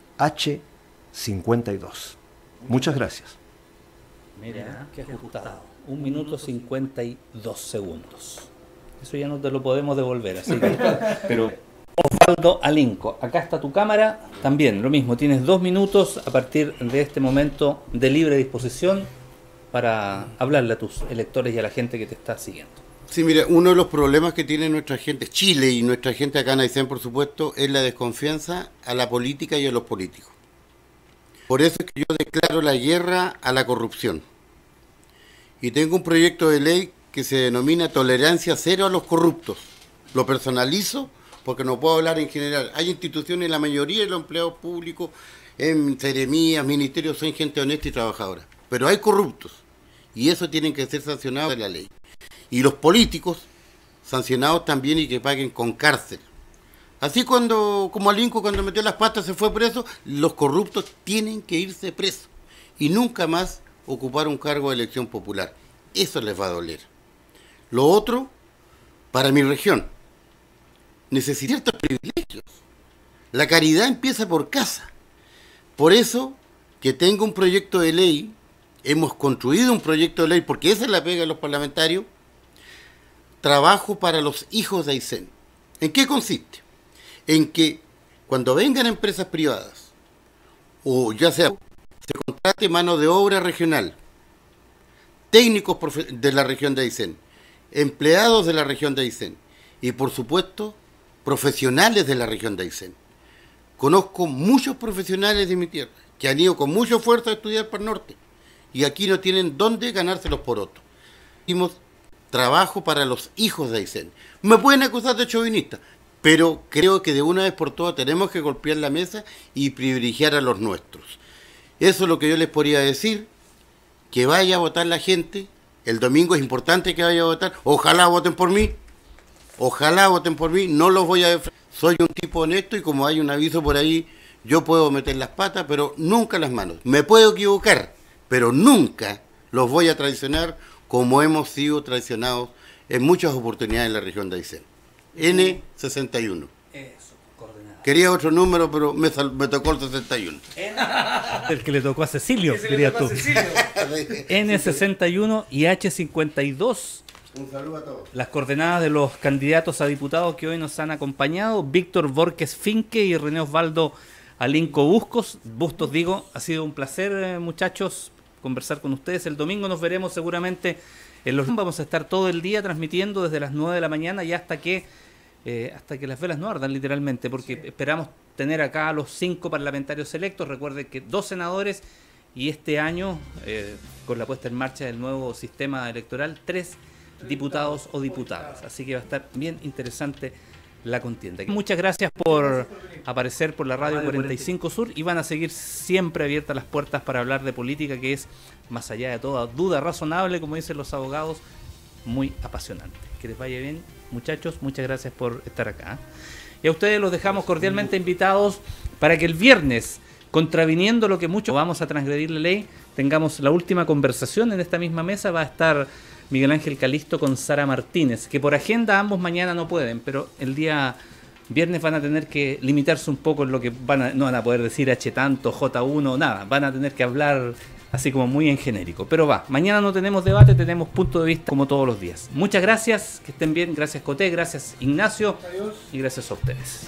H52. Muchas gracias. Mira, qué ajustado. 1 minuto 52 segundos. Eso ya no te lo podemos devolver, así que... Pero Osvaldo Alinco, acá está tu cámara, también lo mismo, tienes 2 minutos a partir de este momento de libre disposición para hablarle a tus electores y a la gente que te está siguiendo. Sí, mira, uno de los problemas que tiene nuestra gente, Chile y nuestra gente acá en Aysén, por supuesto, es la desconfianza a la política y a los políticos. Por eso es que yo declaro la guerra a la corrupción. Y tengo un proyecto de ley que se denomina tolerancia cero a los corruptos. Lo personalizo porque no puedo hablar en general. Hay instituciones, la mayoría de los empleados públicos, en seremías, ministerios, son gente honesta y trabajadora. Pero hay corruptos y eso tienen que ser sancionados de la ley. Y los políticos, sancionados también y que paguen con cárcel. Así como Alinco cuando metió las patas se fue preso, los corruptos tienen que irse presos y nunca más ocupar un cargo de elección popular. Eso les va a doler. Lo otro, para mi región, necesita ciertos privilegios. La caridad empieza por casa. Por eso que tengo un proyecto de ley, hemos construido un proyecto de ley, porque esa es la pega de los parlamentarios, trabajo para los hijos de Aysén. ¿En qué consiste? En que cuando vengan empresas privadas, o ya sea se contrate mano de obra regional, técnicos de la región de Aysén, empleados de la región de Aysén y por supuesto profesionales de la región de Aysén. Conozco muchos profesionales de mi tierra que han ido con mucho esfuerzo a estudiar para el norte y aquí no tienen dónde ganarse los porotos. Hicimos trabajo para los hijos de Aysén. Me pueden acusar de chauvinista, pero creo que de una vez por todas tenemos que golpear la mesa y privilegiar a los nuestros. Eso es lo que yo les podría decir, que vaya a votar la gente. El domingo es importante que vaya a votar. Ojalá voten por mí. Ojalá voten por mí. No los voy a defraudar. Soy un tipo honesto y como hay un aviso por ahí, yo puedo meter las patas, pero nunca las manos. Me puedo equivocar, pero nunca los voy a traicionar como hemos sido traicionados en muchas oportunidades en la región de Aysén. N61. Eso, coordenada. Quería otro número, pero me tocó el 61. El que le tocó a Cecilio, dirías tú. N61 y H52. Un saludo a todos. Las coordenadas de los candidatos a diputados que hoy nos han acompañado, Víctor Borges-Finke y René Osvaldo Alinco Bustos, digo, ha sido un placer, muchachos, conversar con ustedes. El domingo nos veremos seguramente en los... Vamos a estar todo el día transmitiendo desde las 9 de la mañana y hasta que las velas no ardan, literalmente, porque esperamos tener acá a los 5 parlamentarios electos. Recuerden que 2 senadores y este año, con la puesta en marcha del nuevo sistema electoral, 3 diputados o diputadas. Así que va a estar bien interesante la contienda. Muchas gracias por aparecer por la Radio 45 Sur y van a seguir siempre abiertas las puertas para hablar de política, que es, más allá de toda duda razonable, como dicen los abogados, muy apasionante. Que les vaya bien, muchachos. Muchas gracias por estar acá. Y a ustedes los dejamos cordialmente invitados para que el viernes, contraviniendo lo que muchos vamos a transgredir la ley, tengamos la última conversación en esta misma mesa. Va a estar Miguel Ángel Calisto con Sara Martínez, que por agenda ambos mañana no pueden, pero el día viernes van a tener que limitarse un poco en lo que no van a poder decir H tanto, J1, nada, van a tener que hablar así como muy en genérico. Pero mañana no tenemos debate, tenemos punto de vista como todos los días. Muchas gracias, que estén bien, gracias Coté, gracias Ignacio. Adiós. Y gracias a ustedes.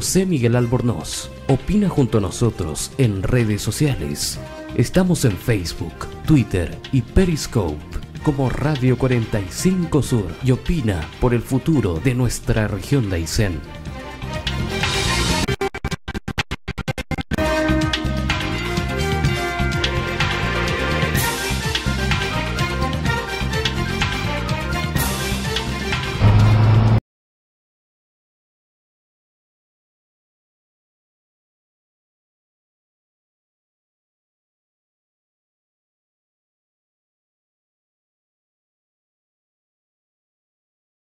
José Miguel Albornoz. Opina junto a nosotros en redes sociales. Estamos en Facebook, Twitter y Periscope como Radio 45 Sur y opina por el futuro de nuestra región de Aysén.